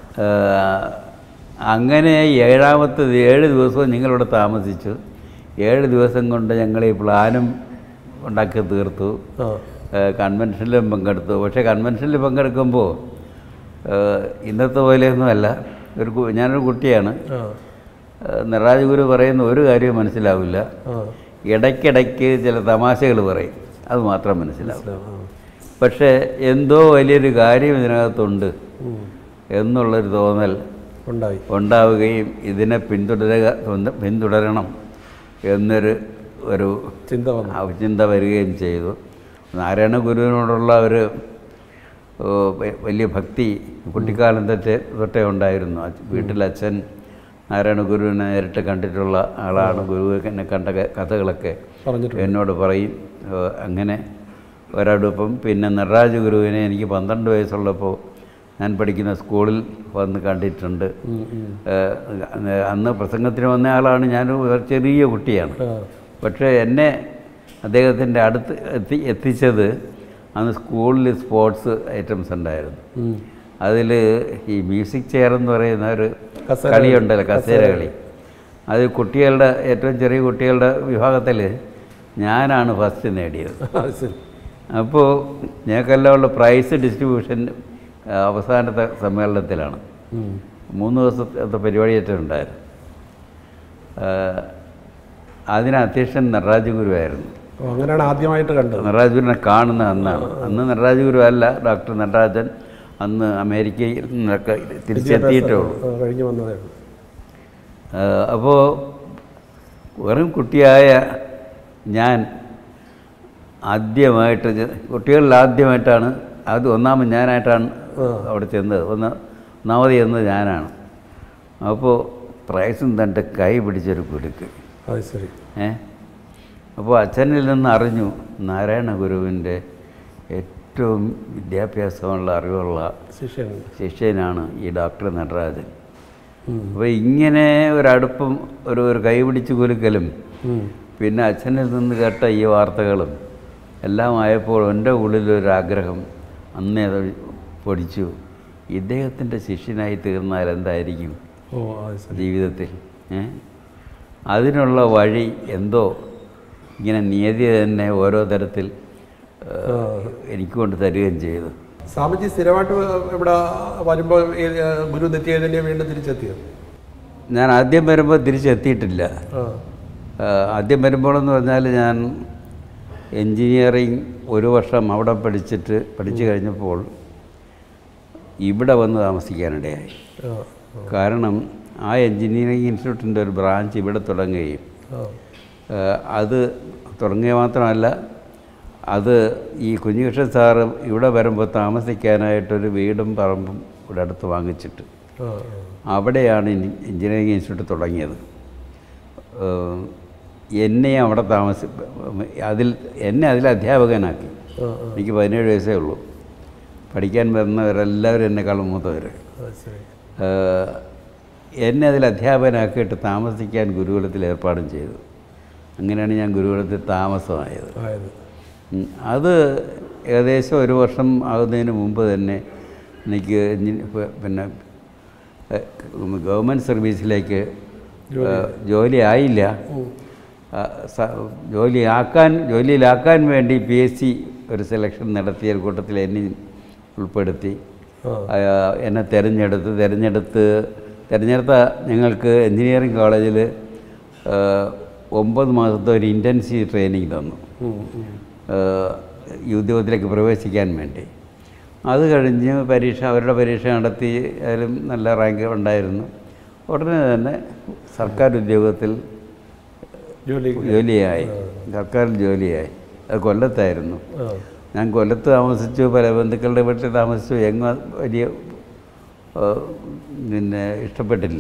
അങ്ങനെ ഏഴാമത്തത് ഏഴ് ദിവസവും ഞങ്ങളിവിടെ താമസിച്ചു. ഏഴ് ദിവസം കൊണ്ട് ഞങ്ങൾ ഈ പ്ലാനും ഉണ്ടാക്കി തീർത്തു. കൺവെൻഷനിലും പങ്കെടുത്തു. പക്ഷേ കൺവെൻഷനിൽ പങ്കെടുക്കുമ്പോൾ ഇന്നത്തെ പോലെയൊന്നുമല്ല. ഒരു ഞാനൊരു കുട്ടിയാണ്. നടരാജ ഗുരു പറയുന്ന ഒരു കാര്യവും മനസ്സിലാവില്ല. ഇടയ്ക്കിടയ്ക്ക് ചില തമാശകൾ പറയും, അത് മാത്രം മനസ്സിലാവും. പക്ഷേ എന്തോ വലിയൊരു കാര്യം ഇതിനകത്തുണ്ട് എന്നുള്ളൊരു തോന്നൽ ഉണ്ടായി ഉണ്ടാവുകയും ഇതിനെ പിന്തുടരുക പിന്തുടരണം എന്നൊരു ഒരു ചിന്ത ചിന്ത വരികയും ചെയ്തു. നാരായണ ഗുരുവിനോടുള്ള ഒരു വലിയ ഭക്തി കുട്ടിക്കാലം തൊട്ടേ തൊട്ടേ ഉണ്ടായിരുന്നു. വീട്ടിൽ അച്ഛൻ നാരായണ ഗുരുവിനെ നേരിട്ട് കണ്ടിട്ടുള്ള ആളാണ്. ഗുരുവിനെ കണ്ട കഥകളൊക്കെ എന്നോട് പറയും. അങ്ങനെ ഒരടുപ്പം. പിന്നെ നടരാജ ഗുരുവിനെ എനിക്ക് പന്ത്രണ്ട് വയസ്സുള്ളപ്പോൾ ഞാൻ പഠിക്കുന്ന സ്കൂളിൽ വന്ന് കണ്ടിട്ടുണ്ട്. അന്ന് പ്രസംഗത്തിന് വന്ന ആളാണ്. ഞാൻ ചെറിയ കുട്ടിയാണ്. പക്ഷേ എന്നെ അദ്ദേഹത്തിൻ്റെ അടുത്ത് എത്തി എത്തിച്ചത് അന്ന് സ്കൂളിൽ സ്പോർട്സ് ഐറ്റംസ് ഉണ്ടായിരുന്നു. അതിൽ ഈ മ്യൂസിക് ചെയർ എന്ന് പറയുന്ന ഒരു കളിയുണ്ടല്ലോ, കസേര കളി. അത് കുട്ടികളുടെ ഏറ്റവും ചെറിയ കുട്ടികളുടെ വിഭാഗത്തിൽ ഞാനാണ് ഫസ്റ്റ് നേടിയത്. അപ്പോൾ ഞങ്ങൾക്കെല്ലാം ഉള്ള പ്രൈസ് ഡിസ്ട്രിബ്യൂഷൻ അവസാനത്തെ സമ്മേളനത്തിലാണ്. മൂന്ന് ദിവസത്തെ പരിപാടിയേറ്റുണ്ടായിരുന്നു. അതിന് അധ്യക്ഷൻ നടരാജ ഗുരുവായിരുന്നു. അങ്ങനെയാണ് ആദ്യമായിട്ട് കണ്ടത്. നടരാജ ഗുരുവിനെ കാണുന്ന അന്നാണ്. അന്ന് നടരാജ ഗുരു അല്ല, ഡോക്ടർ നടരാജൻ അന്ന് അമേരിക്കയിൽ നിന്നൊക്കെ തിരിച്ചെത്തിയിട്ടേ ഉള്ളൂ, കഴിഞ്ഞു വന്നതേ ഉള്ളൂ. അപ്പോൾ വെറും കുട്ടിയായ ഞാൻ ആദ്യമായിട്ട് കുട്ടികളിൽ ആദ്യമായിട്ടാണ് അത് ഒന്നാമത് ഞാനായിട്ടാണ് അവിടെ ചെന്നത്. ഒന്ന് ഒന്നാമത് ചെന്നത് ഞാനാണ്. അപ്പോൾ പ്രൈസും തൻ്റെ കൈ പിടിച്ചൊരു കുലുക്ക്. അത് ശരി. ഏ അപ്പോൾ അച്ഛനിൽ നിന്ന് അറിഞ്ഞു നാരായണ ഗുരുവിൻ്റെ ഏറ്റവും വിദ്യാഭ്യാസമുള്ള അറിവുള്ള ശിഷ്യനാണ് ഈ ഡോക്ടർ നടരാജൻ. അപ്പോൾ ഇങ്ങനെ ഒരടുപ്പം ഒരു ഒരു കൈ പിടിച്ച് കുലുക്കലും പിന്നെ അച്ഛനിൽ നിന്ന് കേട്ട ഈ വാർത്തകളും എല്ലാം ആയപ്പോൾ എൻ്റെ ഉള്ളിലൊരാഗ്രഹം അന്നേ അത് പൊടിച്ചു, ഇദ്ദേഹത്തിൻ്റെ ശിഷ്യനായി തീർന്നാൽ എന്തായിരിക്കും ജീവിതത്തിൽ. അതിനുള്ള വഴി എന്തോ ഇങ്ങനെ നിയതി തന്നെ ഓരോ തരത്തിൽ എനിക്ക് കൊണ്ട് തരികയും ചെയ്തു. സ്വാമിജി സ്ഥിരമായിട്ട് ഇവിടെ വരുമ്പോൾ ഗുരു നിത്യചൈതന്യം വീണ്ടും തിരിച്ചെത്തിയോ? ഞാൻ ആദ്യം വരുമ്പോൾ തിരിച്ചെത്തിയിട്ടില്ല. ആദ്യം വരുമ്പോഴെന്ന് പറഞ്ഞാൽ ഞാൻ എൻജിനീയറിങ് ഒരു വർഷം അവിടെ പഠിച്ചിട്ട് പഠിച്ചു കഴിഞ്ഞപ്പോൾ ഇവിടെ വന്ന് താമസിക്കാനിടയായി. കാരണം ആ എൻജിനീയറിങ് ഇൻസ്റ്റിറ്റ്യൂട്ടിൻ്റെ ഒരു ബ്രാഞ്ച് ഇവിടെ തുടങ്ങുകയും അത് തുടങ്ങുക മാത്രമല്ല, അത് ഈ കുഞ്ഞികൃഷ്ണൻ സാറ് ഇവിടെ വരുമ്പോൾ താമസിക്കാനായിട്ടൊരു വീടും പറമ്പും ഇവിടെ അടുത്ത് വാങ്ങിച്ചിട്ട് അവിടെയാണ് എൻജിനീയറിങ് ഇൻസ്റ്റിറ്റ്യൂട്ട് തുടങ്ങിയത്. എന്നെ അവിടെ താമസി അതിൽ എന്നെ അതിൽ അധ്യാപകനാക്കി. എനിക്ക് പതിനേഴ് വയസ്സേ ഉള്ളൂ. പഠിക്കാൻ വരുന്നവരെല്ലാവരും എന്നെക്കാളും മൂത്തവർ. എന്നെ അതിൽ അധ്യാപകനാക്കിയിട്ട് താമസിക്കാൻ ഗുരുകുലത്തിൽ ഏർപ്പാടും ചെയ്തു. അങ്ങനെയാണ് ഞാൻ ഗുരുകുലത്തിൽ താമസമായത്. അത് ഏകദേശം ഒരു വർഷം ആകുന്നതിന് മുമ്പ് തന്നെ എനിക്ക് പിന്നെ ഗവൺമെൻറ് സർവീസിലേക്ക് ജോലി ആയില്ല. ജോലിയാക്കാൻ ജോലിയിലാക്കാൻ വേണ്ടി പി എസ് സി ഒരു സെലക്ഷൻ നടത്തിയ കൂട്ടത്തിൽ എന്നെ ഉൾപ്പെടുത്തി എന്നെ തിരഞ്ഞെടുത്ത് തിരഞ്ഞെടുത്ത് തിരഞ്ഞെടുത്ത ഞങ്ങൾക്ക് എൻജിനീയറിംഗ് കോളേജിൽ ഒമ്പത് മാസത്തെ ഒരു ഇൻറ്റൻസീവ് ട്രെയിനിങ് തന്നു ഈ ഉദ്യോഗത്തിലേക്ക് പ്രവേശിക്കാൻ വേണ്ടി. അത് കഴിഞ്ഞ് പരീക്ഷ അവരുടെ പരീക്ഷ നടത്തി, അതിലും നല്ല റാങ്ക് ഉണ്ടായിരുന്നു. ഉടനെ തന്നെ സർക്കാർ ഉദ്യോഗത്തിൽ ജോലിയായി. സർക്കാരിൽ ജോലിയായി. അത് കൊല്ലത്തായിരുന്നു. ഞാൻ കൊല്ലത്ത് താമസിച്ചു, പല ബന്ധുക്കളുടെ വീട്ടിൽ താമസിച്ചു. എങ്ങും വലിയ പിന്നെ ഇഷ്ടപ്പെട്ടില്ല.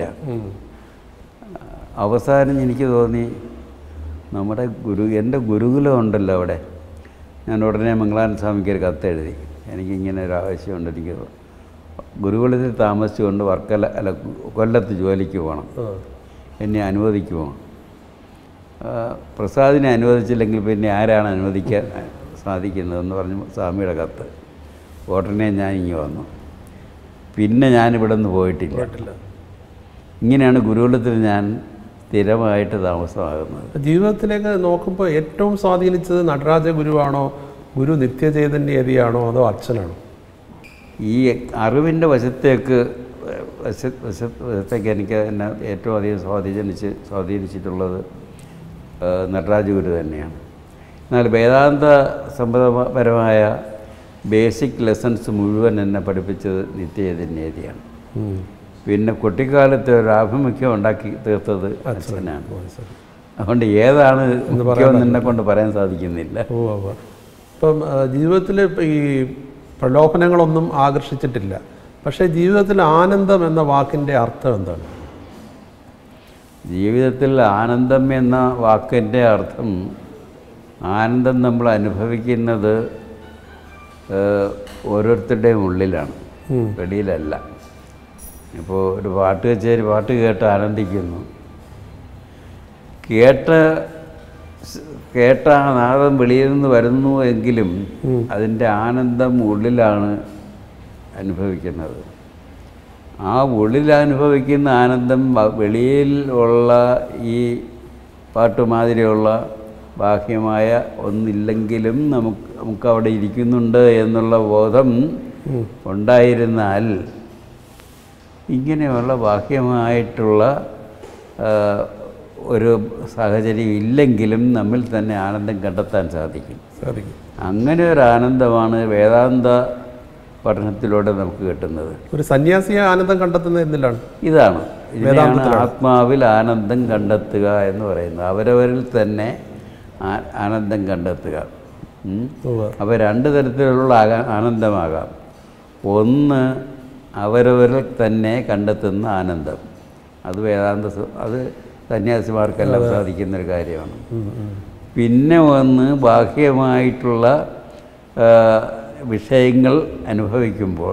അവസാനം എനിക്ക് തോന്നി നമ്മുടെ ഗുരു എൻ്റെ ഗുരുകുലം ഉണ്ടല്ലോ അവിടെ. ഞാൻ ഉടനെ മംഗളാനന്ദ സ്വാമിക്ക് ഒരു കത്തെഴുതി, എനിക്കിങ്ങനെ ഒരു ആവശ്യമുണ്ട്, എനിക്ക് ഗുരുകുലത്തിൽ താമസിച്ചുകൊണ്ട് വർക്കല അല്ല കൊല്ലത്ത് ജോലിക്ക് പോകണം, എന്നെ അനുവദിക്കുമോ? പ്രസാദിനെ അനുവദിച്ചില്ലെങ്കിൽ പിന്നെ ആരാണ് അനുവദിക്കാൻ സാധിക്കുന്നതെന്ന് പറഞ്ഞു സ്വാമിയുടെ കത്ത്. ഉടനെ ഞാൻ ഇങ്ങ് വന്നു. പിന്നെ ഞാനിവിടെ നിന്ന് പോയിട്ടില്ല. ഇങ്ങനെയാണ് ഗുരുകുലത്തിൽ ഞാൻ സ്ഥിരമായിട്ട് താമസമാകുന്നത്. ജീവിതത്തിലേക്ക് നോക്കുമ്പോൾ ഏറ്റവും സ്വാധീനിച്ചത് നടരാജ ഗുരുവാണോ, ഗുരു നിത്യചൈതന്യതിയാണോ, അതോ അച്ഛനാണോ? ഈ അറിവിൻ്റെ വശത്തേക്ക് വശ വശ വശത്തേക്ക് എനിക്ക് എന്നെ ഏറ്റവും അധികം സ്വാധീനിച്ച് സ്വാധീനിച്ചിട്ടുള്ളത് നടരാജ ഗുരു തന്നെയാണ്. എന്നാൽ വേദാന്ത സംബന്ധപരമായ ബേസിക് ലെസൺസ് മുഴുവൻ എന്നെ പഠിപ്പിച്ചത് നിത്യചൈതന്യതിയാണ്. പിന്നെ കുട്ടിക്കാലത്ത് ഒരു ആഭിമുഖ്യം ഉണ്ടാക്കി തീർത്തത് അച്ഛനാണ്. അതുകൊണ്ട് ഏതാണ് മുഖ്യം എന്നെ കൊണ്ട് പറയാൻ സാധിക്കുന്നില്ല. ഓ ഇപ്പം ജീവിതത്തിൽ ഈ പ്രലോഭനങ്ങളൊന്നും ആകർഷിച്ചിട്ടില്ല. പക്ഷേ ജീവിതത്തിൽ ആനന്ദം എന്ന വാക്കിൻ്റെ അർത്ഥം എന്താണ്? ജീവിതത്തിൽ ആനന്ദം എന്ന വാക്കിൻ്റെ അർത്ഥം, ആനന്ദം നമ്മൾ അനുഭവിക്കുന്നത് ഓരോരുത്തരുടെയും ഉള്ളിലാണ്, വെളിയിലല്ല. ഇപ്പോൾ ഒരു പാട്ട് കച്ചേരി പാട്ട് കേട്ട് ആനന്ദിക്കുന്നു. കേട്ട കേട്ട ആ നാദം വെളിയിൽ നിന്ന് വരുന്നു എങ്കിലും അതിൻ്റെ ആനന്ദം ഉള്ളിലാണ് അനുഭവിക്കുന്നത്. ആ ഉള്ളിൽ അനുഭവിക്കുന്ന ആനന്ദം വെളിയിൽ ഉള്ള ഈ പാട്ടുമാതിരിയുള്ള ബാഹ്യമായ ഒന്നില്ലെങ്കിലും നമുക്ക് നമുക്കവിടെ ഇരിക്കുന്നുണ്ട് എന്നുള്ള ബോധം ഉണ്ടായിരുന്നാൽ ഇങ്ങനെയുള്ള ബാഹ്യമായിട്ടുള്ള ഒരു സാഹചര്യം ഇല്ലെങ്കിലും നമ്മിൽ തന്നെ ആനന്ദം കണ്ടെത്താൻ സാധിക്കും സാധിക്കും അങ്ങനെ ഒരു ആനന്ദമാണ് വേദാന്ത പഠനത്തിലൂടെ നമുക്ക് കിട്ടുന്നത്. ഒരു സന്യാസിയെ ആനന്ദം കണ്ടെത്തുന്നത് എന്തിലാണ്? ഇതാണ് ഇതിനെയാണ് ആത്മാവിൽ ആനന്ദം കണ്ടെത്തുക എന്ന് പറയുന്നത്. അവരവരിൽ തന്നെ ആനന്ദം കണ്ടെത്തുക. അപ്പോൾ രണ്ട് തരത്തിലുള്ള ആനന്ദമാകാം. ഒന്ന് അവരവരിൽ തന്നെ കണ്ടെത്തുന്ന ആനന്ദം, അത് വേദാന്ത അത് സന്യാസിമാർക്കെല്ലാം സാധിക്കുന്നൊരു കാര്യമാണ്. പിന്നെ ഒന്ന് ബാഹ്യമായിട്ടുള്ള വിഷയങ്ങൾ അനുഭവിക്കുമ്പോൾ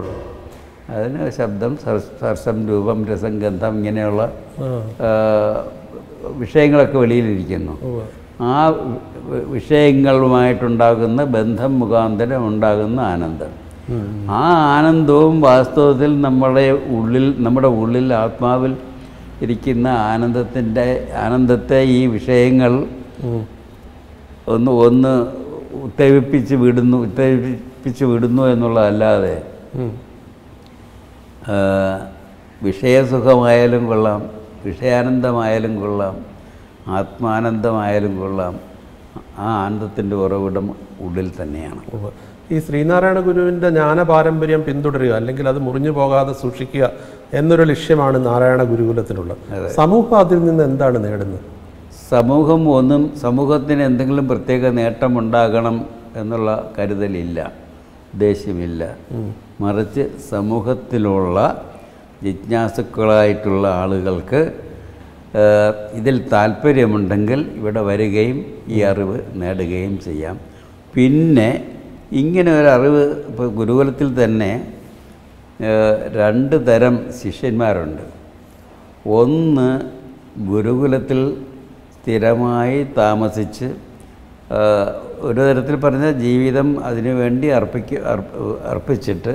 അതിന് ശബ്ദം, സ്പർശം, രൂപം, രസം, ഗന്ധം ഇങ്ങനെയുള്ള വിഷയങ്ങളൊക്കെ വെളിയിലിരിക്കുന്നു. ആ വിഷയങ്ങളുമായിട്ടുണ്ടാകുന്ന ബന്ധം മുഖാന്തരം ഉണ്ടാകുന്ന ആനന്ദം, ആ ആനന്ദവും വാസ്തവത്തിൽ നമ്മുടെ ഉള്ളിൽ നമ്മുടെ ഉള്ളിൽ ആത്മാവിൽ ഇരിക്കുന്ന ആനന്ദത്തിൻ്റെ ആനന്ദത്തെ ഈ വിഷയങ്ങൾ ഒന്ന് ഒന്ന് ഉത്തേജിപ്പിച്ച് വിടുന്നു ഉത്തേജിപ്പിച്ച് വിടുന്നു എന്നുള്ളതല്ലാതെ വിഷയസുഖമായാലും കൊള്ളാം, വിഷയാനന്ദമായാലും കൊള്ളാം, ആത്മാനന്ദമായാലും കൊള്ളാം, ആ ആനന്ദത്തിൻ്റെ ഉറവിടം ഉള്ളിൽ തന്നെയാണ്. ഈ ശ്രീനാരായണ ഗുരുവിൻ്റെ ജ്ഞാന പാരമ്പര്യം പിന്തുടരുക, അല്ലെങ്കിൽ അത് മുറിഞ്ഞു പോകാതെ സൂക്ഷിക്കുക എന്നൊരു ലക്ഷ്യമാണ് നാരായണ ഗുരുകുലത്തിനുള്ളത്. സമൂഹം അതിൽ നിന്ന് എന്താണ് നേടുന്നത്? സമൂഹം ഒന്നും സമൂഹത്തിന് എന്തെങ്കിലും പ്രത്യേക നേട്ടമുണ്ടാകണം എന്നുള്ള കരുതലില്ല, ഉദ്ദേശ്യമില്ല. മറിച്ച് സമൂഹത്തിലുള്ള ജിജ്ഞാസുക്കളായിട്ടുള്ള ആളുകൾക്ക് ഇതിൽ താല്പര്യമുണ്ടെങ്കിൽ ഇവിടെ വരികയും ഈ അറിവ് നേടുകയും ചെയ്യാം. പിന്നെ ഇങ്ങനെ ഒരു അറിവ് ഇപ്പോൾ ഗുരുകുലത്തിൽ തന്നെ രണ്ട് തരം ശിഷ്യന്മാരുണ്ട്. ഒന്ന് ഗുരുകുലത്തിൽ സ്ഥിരമായി താമസിച്ച് ഒരു തരത്തിൽ പറഞ്ഞ ജീവിതം അതിനു വേണ്ടി അർപ്പിക്ക അർപ്പിച്ചിട്ട്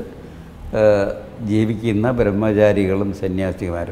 ജീവിക്കുന്ന ബ്രഹ്മചാരികളും സന്യാസിമാരും.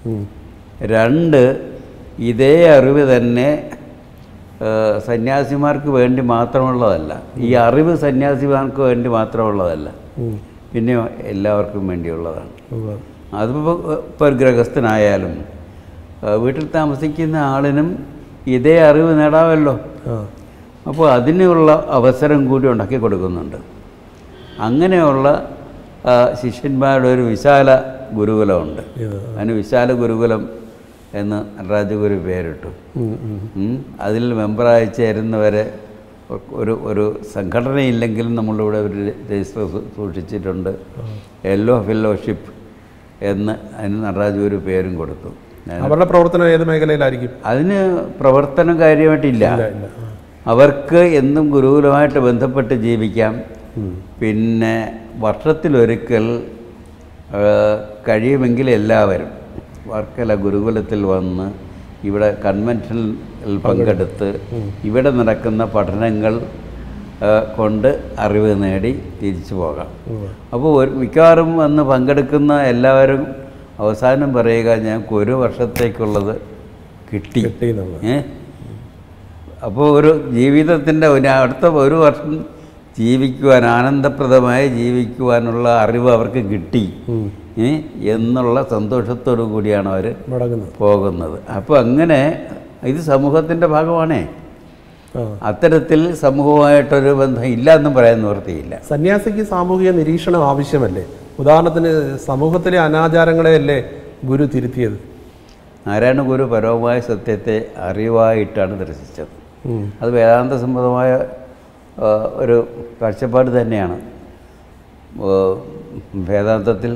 രണ്ട്, ഇതേ അറിവ് തന്നെ സന്യാസിമാർക്ക് വേണ്ടി മാത്രമുള്ളതല്ല, ഈ അറിവ് സന്യാസിമാർക്ക് വേണ്ടി മാത്രമുള്ളതല്ല, പിന്നെ എല്ലാവർക്കും വേണ്ടിയുള്ളതാണ്. അതിപ്പോൾ ഇപ്പോൾ ഒരു ഗൃഹസ്ഥനായാലും വീട്ടിൽ താമസിക്കുന്ന ആളിനും ഇതേ അറിവ് നേടാമല്ലോ. അപ്പോൾ അതിനുള്ള അവസരം കൂടി ഉണ്ടാക്കി കൊടുക്കുന്നുണ്ട്. അങ്ങനെയുള്ള ശിഷ്യന്മാരുടെ ഒരു വിശാല ഗുരുകുലമുണ്ട്. അതിന് വിശാല ഗുരുകുലം എന്ന് നടരാജഗുരു പേരിട്ടു. അതിൽ മെമ്പറായി ചേരുന്നവരെ ഒരു ഒരു സംഘടനയില്ലെങ്കിലും നമ്മളിവിടെ ഒരു രജിസ്റ്റർ സൂക്ഷിച്ചിട്ടുണ്ട്. യെല്ലോ ഫെല്ലോഷിപ്പ് എന്ന് അതിന് നടരാജഗുരു പേരും കൊടുത്തു. അവരുടെ പ്രവർത്തനം ഏത് മേഖലയിലായിരിക്കും? അതിന് പ്രവർത്തനം കാര്യമായിട്ടില്ല. അവർക്ക് എന്നും ഗുരുകുലമായിട്ട് ബന്ധപ്പെട്ട് ജീവിക്കാം. പിന്നെ വർഷത്തിലൊരിക്കൽ കഴിയുമെങ്കിൽ എല്ലാവരും വർക്കല ഗുരുകുലത്തിൽ വന്ന് ഇവിടെ കൺവെൻഷനിൽ പങ്കെടുത്ത് ഇവിടെ നടക്കുന്ന പഠനങ്ങൾ കൊണ്ട് അറിവ് നേടി തിരിച്ചു പോകാം. അപ്പോൾ ഒരു മിക്കവാറും വന്ന് പങ്കെടുക്കുന്ന എല്ലാവരും അവസാനം പറയുക, ഞങ്ങൾക്ക് ഒരു വർഷത്തേക്കുള്ളത് കിട്ടി. ഏ അപ്പോൾ ഒരു ജീവിതത്തിൻ്റെ ഒരു അടുത്ത ഒരു വർഷം ജീവിക്കുവാൻ, ആനന്ദപ്രദമായി ജീവിക്കുവാനുള്ള അറിവ് അവർക്ക് കിട്ടി എന്നുള്ള സന്തോഷത്തോടു കൂടിയാണ് അവർ പോകുന്നത്. അപ്പോൾ അങ്ങനെ ഇത് സമൂഹത്തിൻ്റെ ഭാഗമാണേ. അത്തരത്തിൽ സമൂഹമായിട്ടൊരു ബന്ധം ഇല്ല എന്നും പറയാൻ നിവൃത്തിയില്ല. സന്യാസിക്ക് സാമൂഹിക നിരീക്ഷണം ആവശ്യമല്ലേ? ഉദാഹരണത്തിന് സമൂഹത്തിലെ അനാചാരങ്ങളെയല്ലേ ഗുരു തിരുത്തിയത്? നാരായണ ഗുരു പരമമായ സത്യത്തെ അറിവായിട്ടാണ് ദർശിച്ചത്. അത് വേദാന്ത സംബന്ധമായ ഒരു കാഴ്ചപ്പാട് തന്നെയാണ്. വേദാന്തത്തിൽ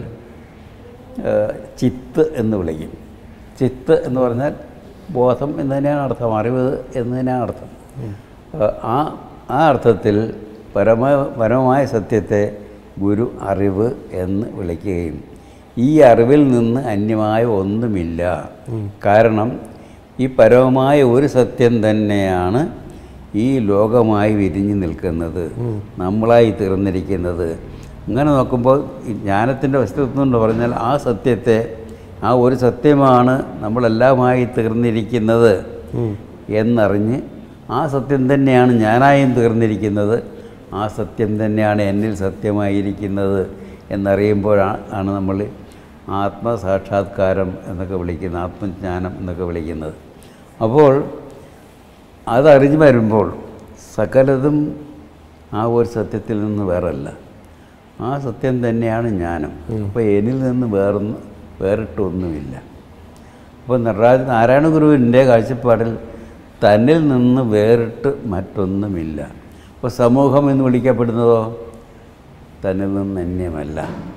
ചിത്ത് എന്ന് വിളിക്കും. ചിത്ത് എന്ന് പറഞ്ഞാൽ ബോധം എന്ന് തന്നെയാണ് അർത്ഥം, അറിവ് എന്ന് തന്നെയാണ് അർത്ഥം. ആ ആ അർത്ഥത്തിൽ പരമ പരമമായ സത്യത്തെ ഗുരു അറിവ് എന്ന് വിളിക്കുകയും ഈ അറിവിൽ നിന്ന് അന്യമായ ഒന്നുമില്ല. കാരണം ഈ പരമമായ ഒരു സത്യം തന്നെയാണ് ഈ ലോകമായി വിരിഞ്ഞു നിൽക്കുന്നത്, നമ്മളായി തീർന്നിരിക്കുന്നത്. അങ്ങനെ നോക്കുമ്പോൾ ജ്ഞാനത്തിൻ്റെ വസ്തുത്വം എന്ന് പറഞ്ഞാൽ ആ സത്യത്തെ, ആ ഒരു സത്യമാണ് നമ്മളെല്ലാമായി തീർന്നിരിക്കുന്നത് എന്നറിഞ്ഞ് ആ സത്യം തന്നെയാണ് ഞാനായും തീർന്നിരിക്കുന്നത്, ആ സത്യം തന്നെയാണ് എന്നിൽ സത്യമായിരിക്കുന്നത് എന്നറിയുമ്പോഴാണ് നമ്മൾ ആത്മസാക്ഷാത്കാരം എന്നൊക്കെ വിളിക്കുന്നത്, ആത്മജ്ഞാനം എന്നൊക്കെ വിളിക്കുന്നത്. അപ്പോൾ അതറിഞ്ഞു വരുമ്പോൾ സകലതും ആ ഒരു സത്യത്തിൽ നിന്ന് വേറല്ല, ആ സത്യം തന്നെയാണ് ജ്ഞാനം. അപ്പോൾ എന്നിൽ നിന്ന് വേറൊന്ന് വേറിട്ടൊന്നുമില്ല. അപ്പോൾ നടരാജ നാരായണ ഗുരുവിൻ്റെ കാഴ്ചപ്പാടിൽ തന്നിൽ നിന്ന് വേറിട്ട് മറ്റൊന്നുമില്ല. അപ്പോൾ സമൂഹം എന്ന് വിളിക്കപ്പെടുന്നതോ തന്നിൽ നിന്ന് അന്യമല്ല.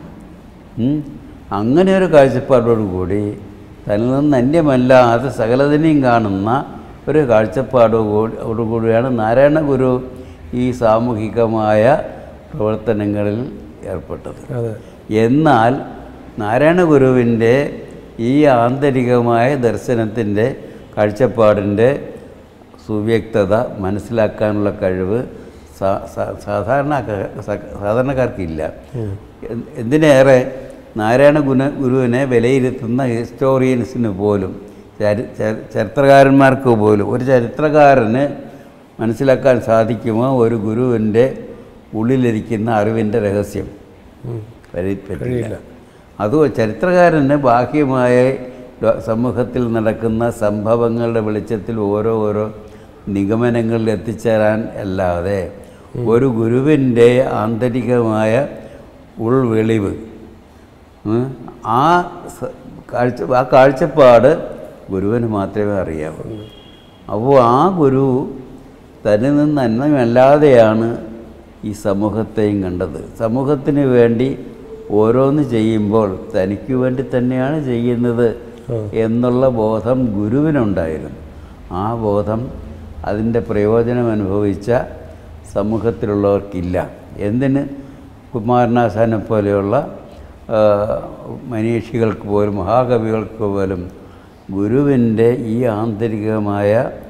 അങ്ങനെ ഒരു കാഴ്ചപ്പാടോടുകൂടി തന്നിൽ നിന്ന് അന്യമല്ല, അത് സകലതിനെയും കാണുന്ന ഒരു കാഴ്ചപ്പാടോടുകൂടിയാണ് നാരായണ ഗുരു ഈ സാമൂഹികമായ പ്രവർത്തനങ്ങളിൽ ഏർപ്പെട്ടത്. എന്നാൽ നാരായണ ഗുരുവിൻ്റെ ഈ ആന്തരികമായ ദർശനത്തിൻ്റെ കാഴ്ചപ്പാടിൻ്റെ സുവ്യക്തത മനസ്സിലാക്കാനുള്ള കഴിവ് സാധാരണ സാധാരണക്കാർക്കില്ല. എന്തിനേറെ നാരായണ ഗുന ഗുരുവിനെ വിലയിരുത്തുന്ന ഹിസ്റ്റോറിയൻസിന് പോലും ചരി ചരിത്രകാരന്മാർക്ക് പോലും ഒരു ചരിത്രകാരന് മനസ്സിലാക്കാൻ സാധിക്കുമോ ഒരു ഗുരുവിൻ്റെ ഉള്ളിലിരിക്കുന്ന അറിവിൻ്റെ രഹസ്യം? പറ്റില്ല. അത് ചരിത്രകാരന് ബാഹ്യമായ സമൂഹത്തിൽ നടക്കുന്ന സംഭവങ്ങളുടെ വെളിച്ചത്തിൽ ഓരോ ഓരോ നിഗമനങ്ങളിൽ എത്തിച്ചേരാൻ അല്ലാതെ ഒരു ഗുരുവിൻ്റെ ആന്തരികമായ ഉൾവെളിവ്, ആ കാഴ്ച ആ കാഴ്ചപ്പാട് ഗുരുവിന് മാത്രമേ അറിയാവൂ. അപ്പോൾ ആ ഗുരു തന്നിൽ നിന്ന് അന്നമല്ലാതെയാണ് ഈ സമൂഹത്തെയും കണ്ടത്. സമൂഹത്തിന് വേണ്ടി ഓരോന്ന് ചെയ്യുമ്പോൾ തനിക്ക് വേണ്ടി തന്നെയാണ് ചെയ്യുന്നത് എന്നുള്ള ബോധം ഗുരുവിനുണ്ടായിരുന്നു. ആ ബോധം അതിൻ്റെ പ്രയോജനം അനുഭവിച്ച സമൂഹത്തിലുള്ളവർക്കില്ല. എന്തിന് കുമാരനാശാനെ പോലെയുള്ള മനീഷികൾക്ക് പോലും മഹാകവികൾക്ക് പോലും ഗുരുവിൻ്റെ ഈ ആന്തരികമായ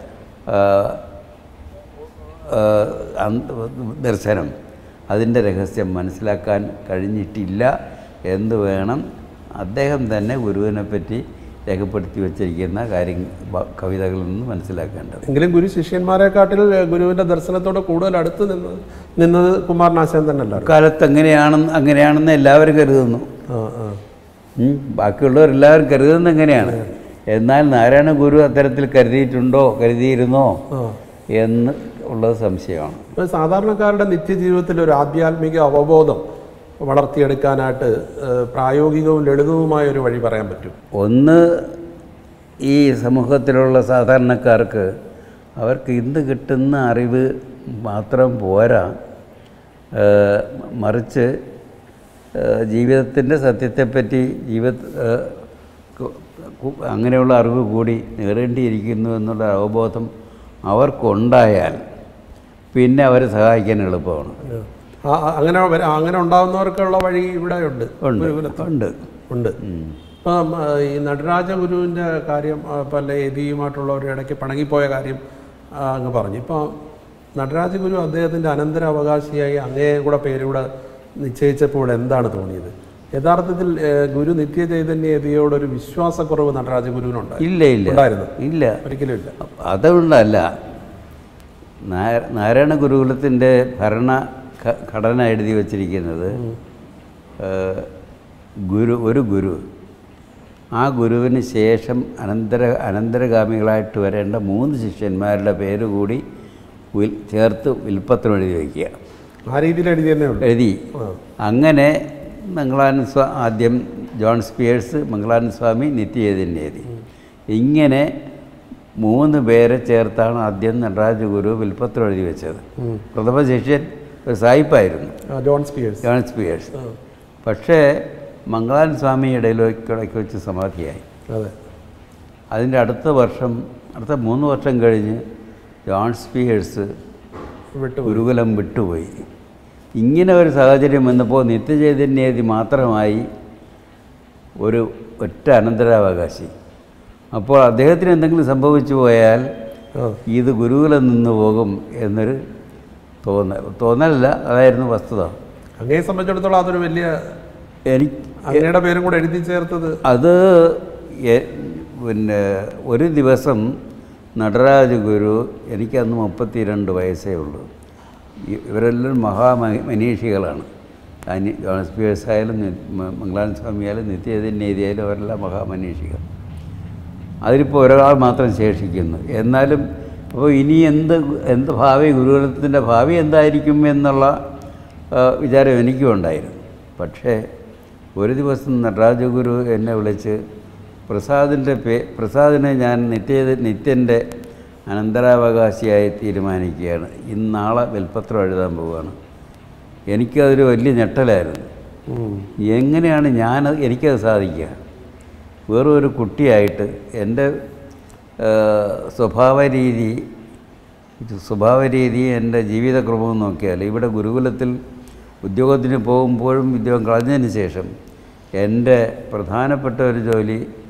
ദർശനം, അതിൻ്റെ രഹസ്യം മനസ്സിലാക്കാൻ കഴിഞ്ഞിട്ടില്ല എന്ന് വേണം അദ്ദേഹം തന്നെ ഗുരുവിനെപ്പറ്റി രേഖപ്പെടുത്തി വച്ചിരിക്കുന്ന കാര്യം കവിതകളിൽ നിന്ന് മനസ്സിലാക്കേണ്ടത്. എങ്കിലും ഗുരു ശിഷ്യന്മാരെക്കാട്ടിൽ ഗുരുവിൻ്റെ ദർശനത്തോട് കൂടുതൽ അടുത്ത് നിന്നത് നിന്നത് കുമാരനാശാൻ തന്നെയല്ല. കാലത്ത് അങ്ങനെയാണെന്ന് അങ്ങനെയാണെന്ന് എല്ലാവരും കരുതുന്നു. ബാക്കിയുള്ളവരെല്ലാവരും കരുതുന്നത് എങ്ങനെയാണ്. എന്നാൽ നാരായണ ഗുരു അത്തരത്തിൽ കരുതിയിട്ടുണ്ടോ, കരുതിയിരുന്നോ എന്ന് ഉള്ളത് സംശയമാണ്. ഇപ്പോൾ സാധാരണക്കാരുടെ നിത്യജീവിതത്തിൽ ഒരു ആധ്യാത്മിക അവബോധം വളർത്തിയെടുക്കാനായിട്ട് പ്രായോഗികവും ലളിതവുമായ ഒരു വഴി പറയാൻ പറ്റും. ഒന്ന്, ഈ സമൂഹത്തിലുള്ള സാധാരണക്കാർക്ക് അവർക്ക് ഇന്ന് കിട്ടുന്ന അറിവ് മാത്രം പോരാ, മറിച്ച് ജീവിതത്തിൻ്റെ സത്യത്തെപ്പറ്റി ജീവിത അങ്ങനെയുള്ള അറിവ് കൂടി നേടേണ്ടിയിരിക്കുന്നു എന്നുള്ള അവബോധം അവർക്കുണ്ടായാൽ പിന്നെ അവരെ സഹായിക്കാൻ എളുപ്പമാണ്. അങ്ങനെ അങ്ങനെ ഉണ്ടാകുന്നവർക്കുള്ള വഴി ഇവിടെ ഉണ്ട് ഉണ്ട് ഉണ്ട് ഇപ്പം ഈ നടരാജ ഗുരുവിൻ്റെ കാര്യം പല എതിയുമായിട്ടുള്ളവരുടെ ഇടയ്ക്ക് പണങ്ങിപ്പോയ കാര്യം അങ്ങ് പറഞ്ഞു. ഇപ്പോൾ നടരാജ ഗുരു അദ്ദേഹത്തിൻ്റെ അനന്തര അവകാശിയായി അങ്ങേ കൂടെ പേരൂടെ നിശ്ചയിച്ചപ്പോൾ എന്താണ് തോന്നിയത്? യഥാർത്ഥത്തിൽ ഗുരു നിത്യചൈതന്യ എതിയോടൊരു വിശ്വാസക്കുറവ് നടരാജ ഗുരുവിനുണ്ട്? ഇല്ല ഇല്ല ഉണ്ടായിരുന്നു? ഇല്ല, ഒരിക്കലും ഇല്ല. അതുകൊണ്ടല്ല, നാരായണ ഗുരുകുലത്തിൻ്റെ ഭരണ ഘടന എഴുതി വച്ചിരിക്കുന്നത് ഗുരു ഒരു ഗുരു, ആ ഗുരുവിന് ശേഷം അനന്തര അനന്തരഗാമികളായിട്ട് വരേണ്ട മൂന്ന് ശിഷ്യന്മാരുടെ പേര് കൂടി ചേർത്ത് വിൽപ്പത്രം എഴുതി വയ്ക്കുക. ആ രീതിയിൽ എഴുതി തന്നെ എഴുതി. അങ്ങനെ മംഗളാനന്ദ സ്വാ ആദ്യം ജോൺ സ്പിയേഴ്സ്, മംഗളാനന്ദ സ്വാമി, നിത്യചൈതന്യ എഴുതി. ഇങ്ങനെ മൂന്ന് പേരെ ചേർത്താണ് ആദ്യം നടരാജ ഗുരു വിൽപ്പത്രം എഴുതി വെച്ചത്. പ്രഥമ ശിഷ്യൻ ഒരു സായിപ്പായിരുന്നു, ജോൺ സ്പിയേഴ്സ് ജോൺ സ്പിയേഴ്സ് പക്ഷേ മംഗളാനന്ദ സ്വാമി ഇടയിലേക്കിടയ്ക്ക് വെച്ച് സമാധിയായി. അതെ. അതിൻ്റെ അടുത്ത വർഷം, അടുത്ത മൂന്ന് വർഷം കഴിഞ്ഞ് ജോൺ സ്പിയേഴ്സ് ഗുരുകുലം വിട്ടുപോയി. ഇങ്ങനെ ഒരു സാഹചര്യം വന്നപ്പോൾ നിത്യചൈതന്യതി മാത്രമായി ഒരു ഒറ്റ അനന്തരാവകാശി. അപ്പോൾ അദ്ദേഹത്തിന് എന്തെങ്കിലും സംഭവിച്ചു പോയാൽ ഇത് ഗുരുകുലം നിന്ന് പോകും എന്നൊരു തോന്നൽ തോന്നലല്ല അതായിരുന്നു വസ്തുത. അങ്ങയെ സംബന്ധിച്ചിടത്തോളം അതൊരു വലിയ, എനിക്ക് അങ്ങയുടെ പേരും കൂടെ എഴുതി ചേർത്തത് അത് പിന്നെ ഒരു ദിവസം നടരാജ ഗുരു, എനിക്കന്ന് മുപ്പത്തി രണ്ട് വയസ്സേ ഉള്ളൂ, ഇവരെല്ലാം മഹാമനീഷികളാണ്. ജോൺ സ്പിയേഴ്സ് ആയാലും മംഗളാനന്ദ സ്വാമി ആയാലും നിത്യചൈതന്യ ആയാലും അവരെല്ലാം മഹാമനീഷികൾ. അതിലിപ്പോൾ ഒരാൾ മാത്രം ശേഷിക്കുന്നു. എന്നാലും അപ്പോൾ ഇനി എന്ത് എന്ത് ഭാവി, ഗുരുകുലത്തിൻ്റെ ഭാവി എന്തായിരിക്കും എന്നുള്ള വിചാരം എനിക്കും ഉണ്ടായിരുന്നു. പക്ഷേ ഒരു ദിവസം നടരാജ ഗുരു എന്നെ വിളിച്ച് പ്രസാദിൻ്റെ പേ പ്രസാദിനെ ഞാൻ നിത്യ നിത്യൻ്റെ അനന്തരാവകാശിയായി തീരുമാനിക്കുകയാണ്, ഇന്നാളെ വിൽപ്പത്രം എഴുതാൻ പോവുകയാണ്. എനിക്കതൊരു വലിയ ഞെട്ടലായിരുന്നു. എങ്ങനെയാണ് ഞാൻ എനിക്കത് സാധിക്കുക? വെറും ഒരു കുട്ടിയായിട്ട് എൻ്റെ സ്വഭാവ രീതി സ്വഭാവ രീതി എൻ്റെ ജീവിതക്രമം നോക്കിയാൽ ഇവിടെ ഗുരുകുലത്തിൽ ഉദ്യോഗത്തിന് പോകുമ്പോഴും ഉദ്യോഗം കളഞ്ഞതിന് ശേഷം എൻ്റെ പ്രധാനപ്പെട്ട ഒരു ജോലി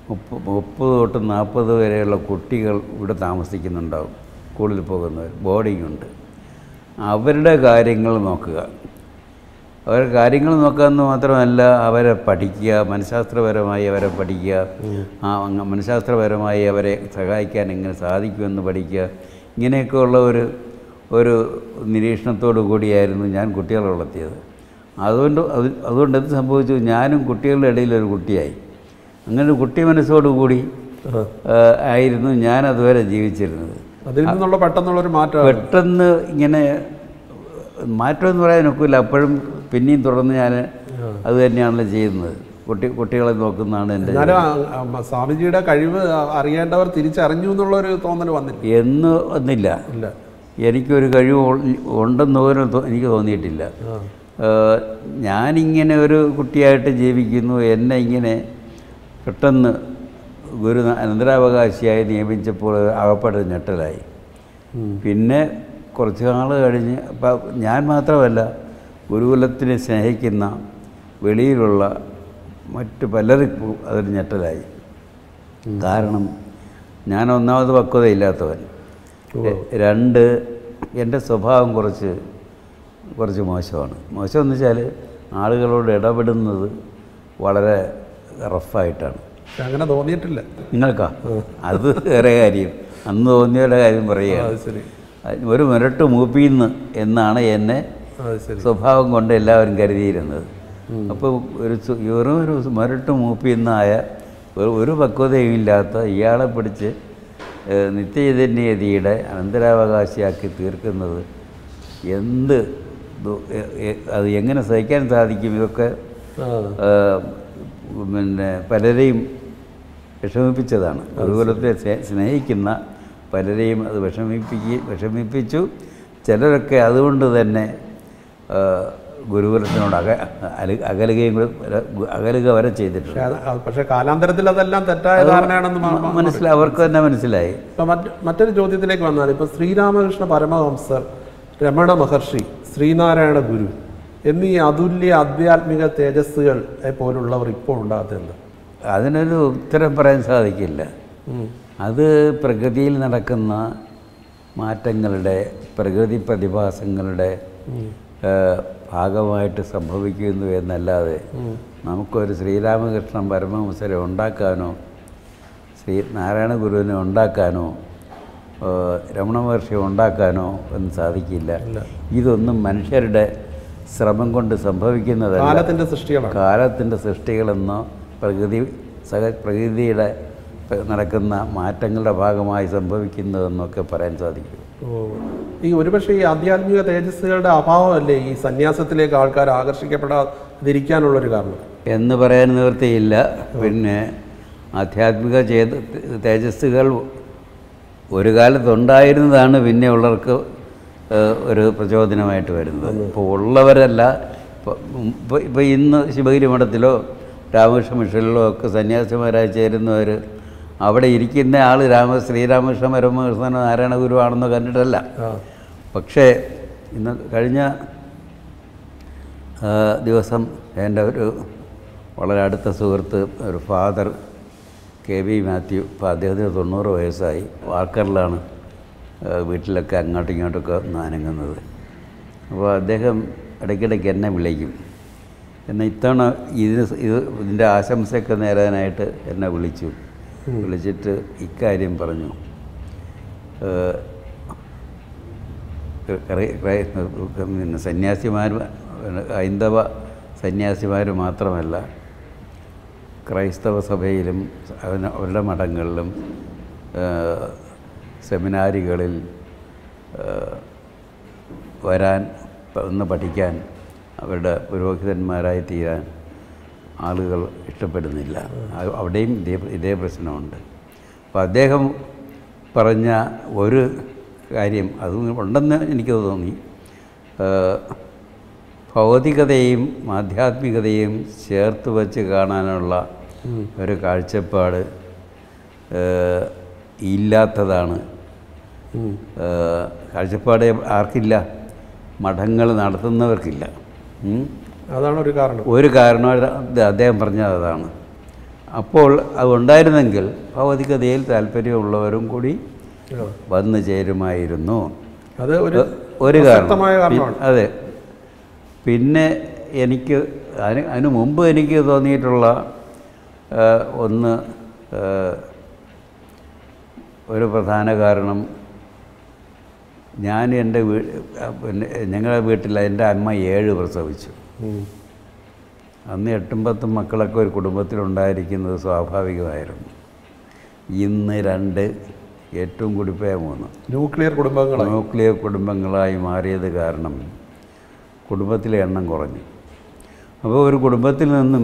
മുപ്പ മുപ്പത് തൊട്ട് നാൽപ്പത് വരെയുള്ള കുട്ടികൾ ഇവിടെ താമസിക്കുന്നുണ്ടാവും. സ്കൂളിൽ പോകുന്നവർ, ബോർഡിംഗ് ഉണ്ട്. അവരുടെ കാര്യങ്ങൾ നോക്കുക. അവരുടെ കാര്യങ്ങൾ നോക്കാമെന്ന് മാത്രമല്ല, അവരെ പഠിക്കുക, മനഃശാസ്ത്രപരമായി അവരെ പഠിക്കുക, ആ മനഃശാസ്ത്രപരമായി അവരെ സഹായിക്കാൻ എങ്ങനെ സാധിക്കുമെന്ന് പഠിക്കുക. ഇങ്ങനെയൊക്കെയുള്ള ഒരു ഒരു നിരീക്ഷണത്തോടു കൂടിയായിരുന്നു ഞാൻ കുട്ടികളെ വളർത്തിയത്. അതുകൊണ്ട് അത് അതുകൊണ്ട് എന്ത് സംഭവിച്ചു, ഞാനും കുട്ടികളുടെ ഇടയിലൊരു കുട്ടിയായി. അങ്ങനെ കുട്ടി മനസ്സോടുകൂടി ആയിരുന്നു ഞാൻ അതുവരെ ജീവിച്ചിരുന്നത്. അതിൽ നിന്നുള്ള പെട്ടെന്നുള്ളൊരു മാറ്റം, പെട്ടെന്ന് ഇങ്ങനെ മാറ്റമെന്ന് പറയാൻ ഒക്കില്ല. അപ്പോഴും പിന്നെയും തുടർന്ന് ഞാൻ അത് തന്നെയാണല്ലോ ചെയ്യുന്നത്. കുട്ടി കുട്ടികളെ നോക്കുന്നതാണ് എൻ്റെ. സ്വാമിജിയുടെ കഴിവ് അറിയേണ്ടവർ തിരിച്ചറിഞ്ഞു എന്നുള്ളൊരു തോന്നൽ വന്നില്ല എന്ന് വന്നില്ല. ഇല്ല, എനിക്കൊരു കഴിവ് ഉണ്ടെന്ന് പോലും എനിക്ക് തോന്നിയിട്ടില്ല. ഞാനിങ്ങനെ ഒരു കുട്ടിയായിട്ട് ജീവിക്കുന്നു, എന്നെ ഇങ്ങനെ പെട്ടെന്ന് ഗുരു അനന്തരാവകാശിയായി നിയമിച്ചപ്പോൾ അകപ്പെട്ട ഞെട്ടലായി. പിന്നെ കുറച്ച് നാൾ കഴിഞ്ഞ് അപ്പം ഞാൻ മാത്രമല്ല, ഗുരുകുലത്തിനെ സ്നേഹിക്കുന്ന വെളിയിലുള്ള മറ്റ് പലർക്കും അതൊരു ഞെട്ടലായി. കാരണം ഞാൻ ഒന്നാമത് പക്വതയില്ലാത്തവൻ, രണ്ട് എൻ്റെ സ്വഭാവം കുറച്ച് കുറച്ച് മോശമാണ്. മോശമെന്ന് വെച്ചാൽ ആളുകളോട് ഇടപെടുന്നത് വളരെ റഫായിട്ടാണ്. അങ്ങനെ തോന്നിയിട്ടില്ല നിങ്ങൾക്കാ? അത് വേറെ കാര്യം. അന്ന് തോന്നിയവരുടെ കാര്യം പറയുക. ഒരു മുരട്ട് മൂപ്പിന്ന് എന്നാണ് എന്നെ സ്വഭാവം കൊണ്ട് എല്ലാവരും കരുതിയിരുന്നത്. അപ്പോൾ ഒരു വെറും ഒരു മുരട്ട് മൂപ്പിന്നായ ഒരു പക്വതയും ഇല്ലാത്ത ഇയാളെ പിടിച്ച് നിത്യചൈതന്യതിയുടെ അനന്തരാവകാശിയാക്കി തീർക്കുന്നത് എന്ത്, അത് എങ്ങനെ സഹിക്കാൻ സാധിക്കും? ഇതൊക്കെ പിന്നെ പലരെയും വിഷമിപ്പിച്ചതാണ്. ഗുരുകുലത്തെ സ്നേഹിക്കുന്ന പലരെയും അത് വിഷമിപ്പിക്കുക വിഷമിപ്പിച്ചു. ചിലരൊക്കെ അതുകൊണ്ട് തന്നെ ഗുരുകുലത്തിനോട് അക അകലുകയും അകലുക വരെ ചെയ്തിട്ടുണ്ട്. പക്ഷേ കാലാന്തരത്തിൽ അതെല്ലാം തെറ്റായ ധാരണയാണെന്ന് മനസ്സിലായി, അവർക്ക് തന്നെ മനസ്സിലായി. ഇപ്പം മറ്റ് മറ്റൊരു ചോദ്യത്തിലേക്ക് വന്നാൽ, ഇപ്പോൾ ശ്രീരാമകൃഷ്ണ പരമഹംസർ, രമണ മഹർഷി, ശ്രീനാരായണ ഗുരു എന്നീ അതുല്യ ആധ്യാത്മിക തേജസ്സുകൾ പോലുള്ളവർ ഇപ്പോൾ ഉണ്ടാകുന്നത്, അതിനൊരു ഉത്തരം പറയാൻ സാധിക്കില്ല. അത് പ്രകൃതിയിൽ നടക്കുന്ന മാറ്റങ്ങളുടെ, പ്രകൃതി പ്രതിഭാസങ്ങളുടെ ഭാഗമായിട്ട് സംഭവിക്കുന്നു എന്നല്ലാതെ നമുക്കൊരു ശ്രീരാമകൃഷ്ണൻ പരമഹംസരെ ഉണ്ടാക്കാനോ ശ്രീ നാരായണ ഗുരുവിനെ ഉണ്ടാക്കാനോ രമണ മഹർഷിയെ ഉണ്ടാക്കാനോ ഒന്നും സാധിക്കില്ല. ഇതൊന്നും മനുഷ്യരുടെ ശ്രമം കൊണ്ട് സംഭവിക്കുന്നതല്ല, കാലത്തിൻ്റെ സൃഷ്ടികളാണ്. കാലത്തിൻ്റെ സൃഷ്ടികളെന്നോ പ്രകൃതി സഹ പ്രകൃതിയുടെ നടക്കുന്ന മാറ്റങ്ങളുടെ ഭാഗമായി സംഭവിക്കുന്നതെന്നൊക്കെ പറയാൻ സാധിക്കും. ഈ ഒരുപക്ഷെ ഈ ആധ്യാത്മിക തേജസ്സുകളുടെ അഭാവമല്ലേ ഈ സന്യാസത്തിലേക്ക് ആൾക്കാർ ആകർഷിക്കപ്പെടാതിരിക്കാനുള്ളൊരു കാരണം എന്ന് പറയാൻ നിവൃത്തിയില്ല. പിന്നെ ആധ്യാത്മിക തേജസ്സുകൾ ഒരു കാലത്തുണ്ടായിരുന്നതാണ് പിന്നെ ഉള്ളവർക്ക് ഒരു പ്രചോദനമായിട്ട് വരുന്നത്. ഇപ്പോൾ ഉള്ളവരല്ല. ഇപ്പോൾ ഇപ്പോൾ ഇന്ന് ശിവഗിരി മഠത്തിലോ രാമകൃഷ്ണ മിഷനിലോ ഒക്കെ സന്യാസിമാരായി ചേരുന്നവർ അവിടെ ഇരിക്കുന്ന ആൾ രാമ ശ്രീരാമകൃഷ്ണ പരമഹംസനോ നാരായണ ഗുരു ആണെന്നോ കണ്ടിട്ടല്ല. പക്ഷേ ഇന്ന് കഴിഞ്ഞ ദിവസം എൻ്റെ ഒരു വളരെ അടുത്ത സുഹൃത്ത്, ഒരു ഫാദർ കെ വി മാത്യു, ഇപ്പോൾ അദ്ദേഹത്തിന് തൊണ്ണൂറ് വയസ്സായി, വാക്കറിലാണ് വീട്ടിലൊക്കെ അങ്ങോട്ടും ഇങ്ങോട്ടൊക്കെ അനങ്ങുന്നത്. അപ്പോൾ അദ്ദേഹം ഇടയ്ക്കിടയ്ക്ക് എന്നെ വിളിക്കും. എന്നെ ഇത്തവണ ഇതിന് ഇത് ഇതിൻ്റെ ആശംസയൊക്കെ നേരാനായിട്ട് എന്നെ വിളിച്ചു. വിളിച്ചിട്ട് ഇക്കാര്യം പറഞ്ഞു. പിന്നെ സന്യാസിമാർ, ഹൈന്ദവ സന്യാസിമാർ മാത്രമല്ല, ക്രൈസ്തവ സഭയിലും അവരുടെ മഠങ്ങളിലും സെമിനാരികളിൽ വരാൻ, ഒന്ന് പഠിക്കാൻ, അവരുടെ പുരോഹിതന്മാരായി തീരാൻ ആളുകൾ ഇഷ്ടപ്പെടുന്നില്ല. അവിടെയും ഇതേ ഇതേ പ്രശ്നമുണ്ട്. അപ്പോൾ അദ്ദേഹം പറഞ്ഞ ഒരു കാര്യം അത് ഉണ്ടെന്ന് എനിക്ക് തോന്നി. ഭൗതികതയും ആധ്യാത്മികതയും ചേർത്ത് വച്ച് കാണാനുള്ള ഒരു കാഴ്ചപ്പാട് ഇല്ലാത്തതാണ്. കാഴ്ചപ്പാട് ആർക്കില്ല? മഠങ്ങൾ നടത്തുന്നവർക്കില്ല. അതാണ് ഒരു കാരണം. ഒരു കാരണം അദ്ദേഹം പറഞ്ഞത് അതാണ്. അപ്പോൾ അതുണ്ടായിരുന്നെങ്കിൽ ഭൗതികതയിൽ താല്പര്യമുള്ളവരും കൂടി വന്നു ചേരുമായിരുന്നു. അത് ഒരു ഒരു കാരണം. അതെ. പിന്നെ എനിക്ക് അതിന് അതിന് മുമ്പ് എനിക്ക് തോന്നിയിട്ടുള്ള ഒന്ന് ഒരു പ്രധാന കാരണം, ഞാൻ എൻ്റെ വീ പിന്നെ ഞങ്ങളുടെ വീട്ടിൽ എൻ്റെ അമ്മ ഏഴ് പ്രസവിച്ചു. അന്ന് എട്ടും പത്തും മക്കളൊക്കെ ഒരു കുടുംബത്തിലുണ്ടായിരിക്കുന്നത് സ്വാഭാവികമായിരുന്നു. ഇന്ന് രണ്ട്, ഏറ്റവും കൂടിപ്പോയ മൂന്ന് ന്യൂക്ലിയർ കുടുംബങ്ങൾ ന്യൂക്ലിയർ കുടുംബങ്ങളായി മാറിയത് കാരണം കുടുംബത്തിലെ എണ്ണം കുറഞ്ഞു. അപ്പോൾ ഒരു കുടുംബത്തിൽ നിന്നും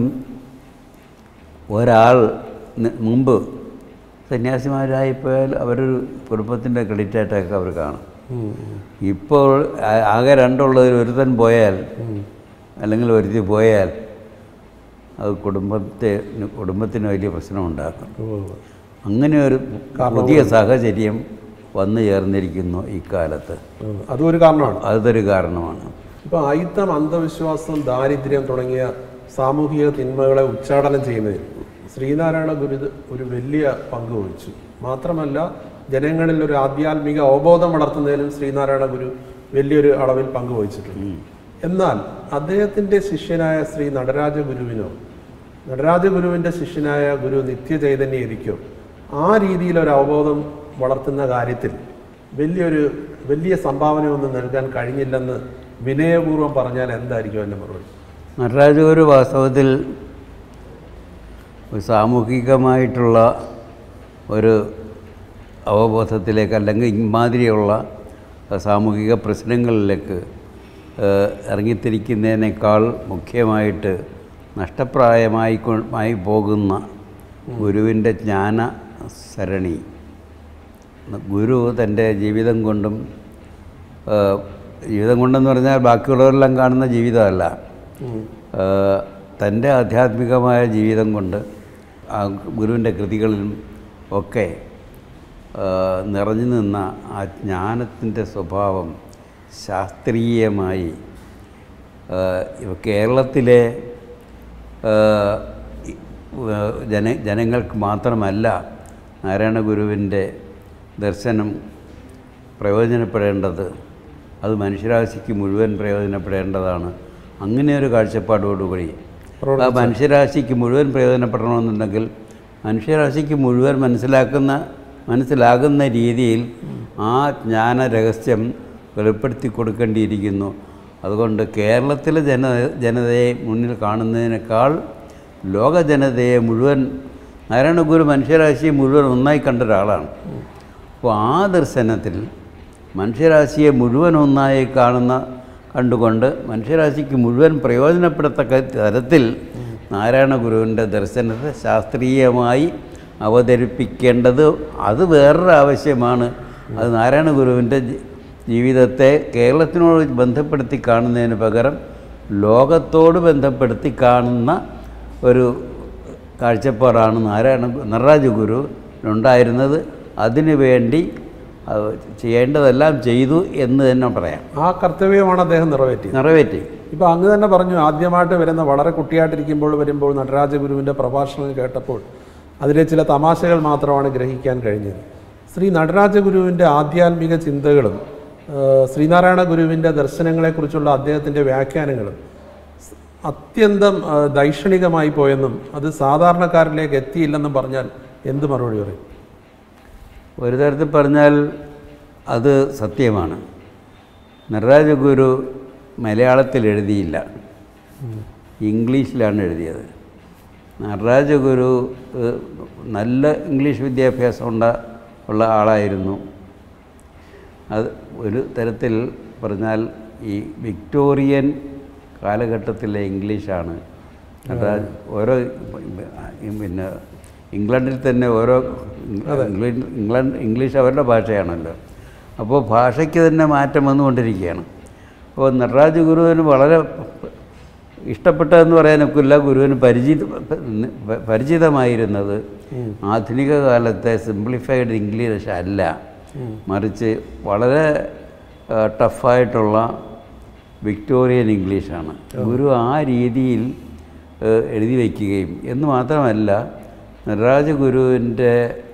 ഒരാൾ മുമ്പ് സന്യാസിമാരായിപ്പോയാൽ അവരൊരു കുടുംബത്തിൻ്റെ ക്രെഡിറ്റായിട്ടൊക്കെ അവർ കാണും. ഇപ്പോൾ ആകെ രണ്ടുള്ളതിൽ ഒരുത്തൻ പോയാൽ അല്ലെങ്കിൽ ഒരുത്തി പോയാൽ അത് കുടുംബത്തെ കുടുംബത്തിന് വലിയ പ്രശ്നമുണ്ടാക്കും. അങ്ങനെ ഒരു പുതിയ സാഹചര്യം വന്നു ചേർന്നിരിക്കുന്നു ഇക്കാലത്ത്. അതൊരു കാരണമാണ് അതൊരു കാരണമാണ് ഇപ്പോൾ അയിത്തം, അന്ധവിശ്വാസം, ദാരിദ്ര്യം തുടങ്ങിയ സാമൂഹിക തിന്മകളെ ഉച്ചാടനം ചെയ്യുന്നതിൽ ശ്രീനാരായണ ഗുരു ഒരു വലിയ പങ്ക് വഹിച്ചു. മാത്രമല്ല ജനങ്ങളിൽ ഒരു ആധ്യാത്മിക അവബോധം വളർത്തുന്നതിലും ശ്രീനാരായണ ഗുരു വലിയൊരു അളവിൽ പങ്ക് വഹിച്ചിട്ടുണ്ട്. എന്നാൽ അദ്ദേഹത്തിൻ്റെ ശിഷ്യനായ ശ്രീ നടരാജ ഗുരുവിനോ നടരാജ ഗുരുവിൻ്റെ ശിഷ്യനായ ഗുരു നിത്യചൈതന്യരിക്കോ ആ രീതിയിലൊരു അവബോധം വളർത്തുന്ന കാര്യത്തിൽ വലിയൊരു വലിയ സംഭാവനയൊന്നും നൽകാൻ കഴിഞ്ഞില്ലെന്ന് വിനയപൂർവ്വം പറഞ്ഞാൽ എന്തായിരിക്കും എൻ്റെ മറുപടി? നടരാജ ഗുരു വാസ്തവത്തിൽ സാമൂഹികമായിട്ടുള്ള ഒരു അവബോധത്തിലേക്ക് അല്ലെങ്കിൽ ഇമാതിരിയുള്ള സാമൂഹിക പ്രശ്നങ്ങളിലേക്ക് ഇറങ്ങിത്തിരിക്കുന്നതിനേക്കാൾ മുഖ്യമായിട്ട് നഷ്ടപ്രായമായി മായി പോകുന്ന ഗുരുവിൻ്റെ ജ്ഞാന സരണി, ഗുരു തൻ്റെ ജീവിതം കൊണ്ടും ജീവിതം കൊണ്ടെന്ന് പറഞ്ഞാൽ ബാക്കിയുള്ളവരെല്ലാം കാണുന്ന ജീവിതമല്ല, തൻ്റെ ആധ്യാത്മികമായ ജീവിതം കൊണ്ട് ആ ഗുരുവിൻ്റെ കൃതികളിലും ഒക്കെ നിറഞ്ഞു നിന്ന ആ ജ്ഞാനത്തിൻ്റെ സ്വഭാവം ശാസ്ത്രീയമായി കേരളത്തിലെ ജന ജനങ്ങൾക്ക് മാത്രമല്ല നാരായണ ഗുരുവിൻ്റെ ദർശനം പ്രയോജനപ്പെടേണ്ടത്, അത് മനുഷ്യരാശിക്ക് മുഴുവൻ പ്രയോജനപ്പെടേണ്ടതാണ്. അങ്ങനെ ഒരു കാഴ്ചപ്പാടോടുകൂടി ആ മനുഷ്യരാശിക്ക് മുഴുവൻ പ്രയോജനപ്പെടണമെന്നുണ്ടെങ്കിൽ മനുഷ്യരാശിക്ക് മുഴുവൻ മനസ്സിലാക്കുന്ന മനസ്സിലാകുന്ന രീതിയിൽ ആ ജ്ഞാന രഹസ്യം വെളിപ്പെടുത്തി കൊടുക്കേണ്ടിയിരിക്കുന്നു. അതുകൊണ്ട് കേരളത്തിലെ ജന ജനതയെ മുന്നിൽ കാണുന്നതിനേക്കാൾ ലോക ജനതയെ മുഴുവൻ നാരായണ ഗുരു മനുഷ്യരാശിയെ മുഴുവൻ ഒന്നായി കണ്ട ഒരാളാണ്. അപ്പോൾ ആ ദർശനത്തിൽ മനുഷ്യരാശിയെ മുഴുവൻ ഒന്നായി കാണുന്ന കണ്ടുകൊണ്ട് മനുഷ്യരാശിക്ക് മുഴുവൻ പ്രയോജനപ്പെടത്തക്ക തരത്തിൽ നാരായണ ഗുരുവിൻ്റെ ദർശനത്തെ ശാസ്ത്രീയമായി അവതരിപ്പിക്കേണ്ടത് അത് വേറൊരു ആവശ്യമാണ്. അത് നാരായണ ഗുരുവിൻ്റെ ജീവിതത്തെ കേരളത്തിനോട് ബന്ധപ്പെടുത്തി കാണുന്നതിന് പകരം ലോകത്തോട് ബന്ധപ്പെടുത്തി കാണുന്ന ഒരു കാഴ്ചപ്പാടാണ് നാരായണ നടരാജ ഗുരു ഉണ്ടായിരുന്നത്. അതിനു വേണ്ടി ചെയ്യേണ്ടതെല്ലാം ചെയ്തു എന്ന് തന്നെ പറയാം. ആ കർത്തവ്യമാണ് അദ്ദേഹം നിറവേറ്റി നിറവേറ്റി ഇപ്പോൾ അങ്ങ് തന്നെ പറഞ്ഞു, ആദ്യമായിട്ട് വരുന്ന വളരെ കുട്ടിയായിട്ടിരിക്കുമ്പോൾ വരുമ്പോൾ നടരാജ ഗുരുവിൻ്റെ പ്രഭാഷണം കേട്ടപ്പോൾ അതിലെ ചില തമാശകൾ മാത്രമാണ് ഗ്രഹിക്കാൻ കഴിഞ്ഞത്. ശ്രീ നടരാജ ഗുരുവിൻ്റെ ആധ്യാത്മിക ചിന്തകളും ശ്രീനാരായണ ഗുരുവിൻ്റെ ദർശനങ്ങളെക്കുറിച്ചുള്ള അദ്ദേഹത്തിൻ്റെ വ്യാഖ്യാനങ്ങളും അത്യന്തം ദൈക്ഷണികമായി പോയെന്നും അത് സാധാരണക്കാരിലേക്ക് എത്തിയില്ലെന്നും പറഞ്ഞാൽ എന്ത് മറുപടി പറയും? ഒരു തരത്തിൽ പറഞ്ഞാൽ അത് സത്യമാണ്. നടരാജ ഗുരു മലയാളത്തിൽ എഴുതിയില്ല, ഇംഗ്ലീഷിലാണ് എഴുതിയത്. നടരാജ ഗുരു നല്ല ഇംഗ്ലീഷ് വിദ്യാഭ്യാസം ഉണ്ട ഉള്ള ആളായിരുന്നു. അത് ഒരു തരത്തിൽ പറഞ്ഞാൽ ഈ വിക്ടോറിയൻ കാലഘട്ടത്തിലെ ഇംഗ്ലീഷാണ് നടരാജ്. ഓരോ പിന്നെ ഇംഗ്ലണ്ടിൽ തന്നെ ഓരോ ഇംഗ്ലണ്ട് ഇംഗ്ലീഷ് അവരുടെ ഭാഷയാണല്ലോ. അപ്പോൾ ഭാഷയ്ക്ക് തന്നെ മാറ്റം വന്നുകൊണ്ടിരിക്കുകയാണ്. അപ്പോൾ നടരാജ ഗുരുവിന് വളരെ ഇഷ്ടപ്പെട്ടതെന്ന് പറയാനൊക്കില്ല. ഗുരുവിന് പരിചിത പരിചിതമായിരുന്നത് ആധുനിക കാലത്തെ സിംപ്ലിഫൈഡ് ഇംഗ്ലീഷ് അല്ല, മറിച്ച് വളരെ ടഫായിട്ടുള്ള വിക്ടോറിയൻ ഇംഗ്ലീഷാണ്. ഗുരു ആ രീതിയിൽ എഴുതി വയ്ക്കുകയും എന്ന് മാത്രമല്ല നടരാജ ഗുരുവിൻ്റെ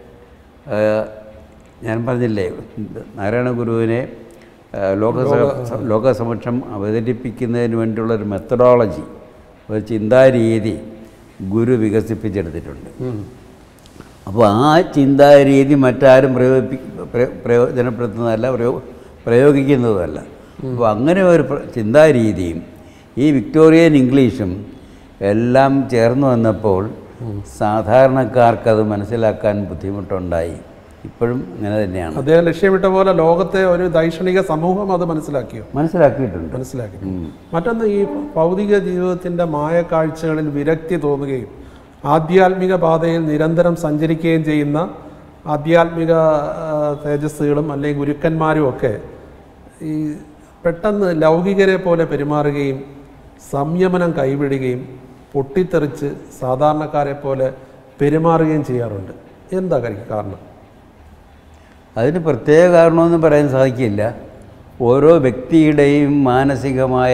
ഞാൻ പറഞ്ഞില്ലേ നാരായണ ഗുരുവിനെ ലോക ലോകസമക്ഷം അവതരിപ്പിക്കുന്നതിന് വേണ്ടിയുള്ളൊരു മെത്തഡോളജി, ഒരു ചിന്താരീതി ഗുരു വികസിപ്പിച്ചെടുത്തിട്ടുണ്ട്. അപ്പോൾ ആ ചിന്താരീതി മറ്റാരും പ്രയോഗിപ്പി പ്രയോജനപ്പെടുത്തുന്നതല്ല, പ്രയോ പ്രയോഗിക്കുന്നതുമല്ല. അപ്പോൾ അങ്ങനെ ഒരു ചിന്താരീതിയും ഈ വിക്ടോറിയൻ ഇംഗ്ലീഷും എല്ലാം ചേർന്ന് വന്നപ്പോൾ സാധാരണക്കാർക്കത് മനസ്സിലാക്കാൻ ബുദ്ധിമുട്ടുണ്ടായി. ഇപ്പോഴും അങ്ങനെ തന്നെയാണ്. അദ്ദേഹം ലക്ഷ്യമിട്ട പോലെ ലോകത്തെ ഒരു ദൈക്ഷണിക സമൂഹം അത് മനസ്സിലാക്കിയോ? മനസ്സിലാക്കിയിട്ടുണ്ട്. മനസ്സിലാക്കി. മറ്റൊന്ന്, ഈ ഭൗതിക ജീവിതത്തിൻ്റെ മായക്കാഴ്ചകളിൽ വിരക്തി തോന്നുകയും ആധ്യാത്മിക പാതയിൽ നിരന്തരം സഞ്ചരിക്കുകയും ചെയ്യുന്ന ആധ്യാത്മിക തേജസ്സുകളും അല്ലെങ്കിൽ ഗുരുക്കന്മാരും ഒക്കെ ഈ പെട്ടെന്ന് ലൗകികരെ പോലെ പെരുമാറുകയും സംയമനം കൈവിടുകയും പൊട്ടിത്തെറിച്ച് സാധാരണക്കാരെ പോലെ പെരുമാറുകയും ചെയ്യാറുണ്ട്. എന്താ കാരണം? അതിന് പ്രത്യേക കാരണമെന്ന് പറയാൻ സാധിക്കില്ല. ഓരോ വ്യക്തിയുടെയും മാനസികമായ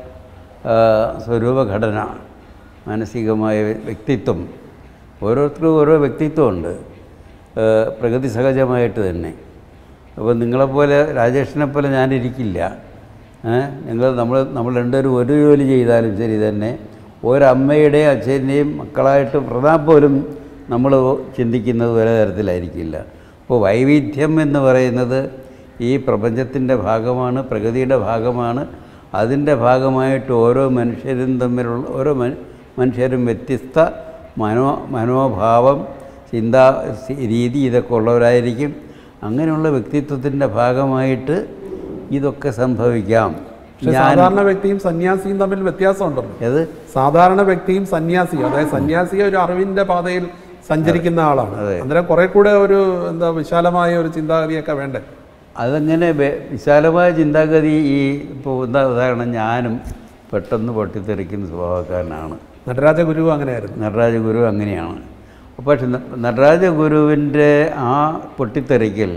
സ്വരൂപഘടന, മാനസികമായ വ്യക്തിത്വം, ഓരോരുത്തർക്കും ഓരോ വ്യക്തിത്വമുണ്ട്, പ്രകൃതി സഹജമായിട്ട് തന്നെ. അപ്പോൾ നിങ്ങളെപ്പോലെ രാജേഷിനെ പോലെ ഞാനിരിക്കില്ല. നിങ്ങൾ നമ്മൾ നമ്മൾ രണ്ടുപേരും ഒരു ജോലി ചെയ്താലും ശരി തന്നെ ഒരമ്മയുടെയും അച്ഛൻ്റെയും മക്കളായിട്ട് പ്രതാപ് പോലും നമ്മൾ ചിന്തിക്കുന്നത് ഒരേ തരത്തിലായിരിക്കില്ല. അപ്പോൾ വൈവിധ്യം എന്ന് പറയുന്നത് ഈ പ്രപഞ്ചത്തിൻ്റെ ഭാഗമാണ്, പ്രകൃതിയുടെ ഭാഗമാണ്. അതിൻ്റെ ഭാഗമായിട്ട് ഓരോ മനുഷ്യരും തമ്മിലുള്ള ഓരോ മനുഷ്യരും വ്യത്യസ്ത മനോ മനോഭാവം, ചിന്താ രീതി ഇതൊക്കെ ഉള്ളവരായിരിക്കും. അങ്ങനെയുള്ള വ്യക്തിത്വത്തിൻ്റെ ഭാഗമായിട്ട് ഇതൊക്കെ സംഭവിക്കാം. സാധാരണ വ്യക്തിയും സന്യാസിയും തമ്മിൽ വ്യത്യാസമുണ്ടല്ലോ. ഏത്? സാധാരണ വ്യക്തിയും സന്യാസിയും, അതായത് സന്യാസി ഒരു അറിവിൻ്റെ പാതയിൽ സഞ്ചരിക്കുന്ന ആളാണ്. അന്നേരം കുറെ കൂടെ ഒരു എന്താ വിശാലമായ ഒരു ചിന്താഗതിയൊക്കെ വേണ്ടേ? അതങ്ങനെ വിശാലമായ ചിന്താഗതി ഈ ഇപ്പോൾ എന്താ ഉദാഹരണം, ഞാനും പെട്ടെന്ന് പൊട്ടിത്തെറിക്കുന്ന സ്വഭാവക്കാരനാണ്. നടരാജ ഗുരു അങ്ങനെയായിരുന്നു. നടരാജ ഗുരു അങ്ങനെയാണ്. പക്ഷെ നടരാജ ഗുരുവിൻ്റെ ആ പൊട്ടിത്തെറിക്കൽ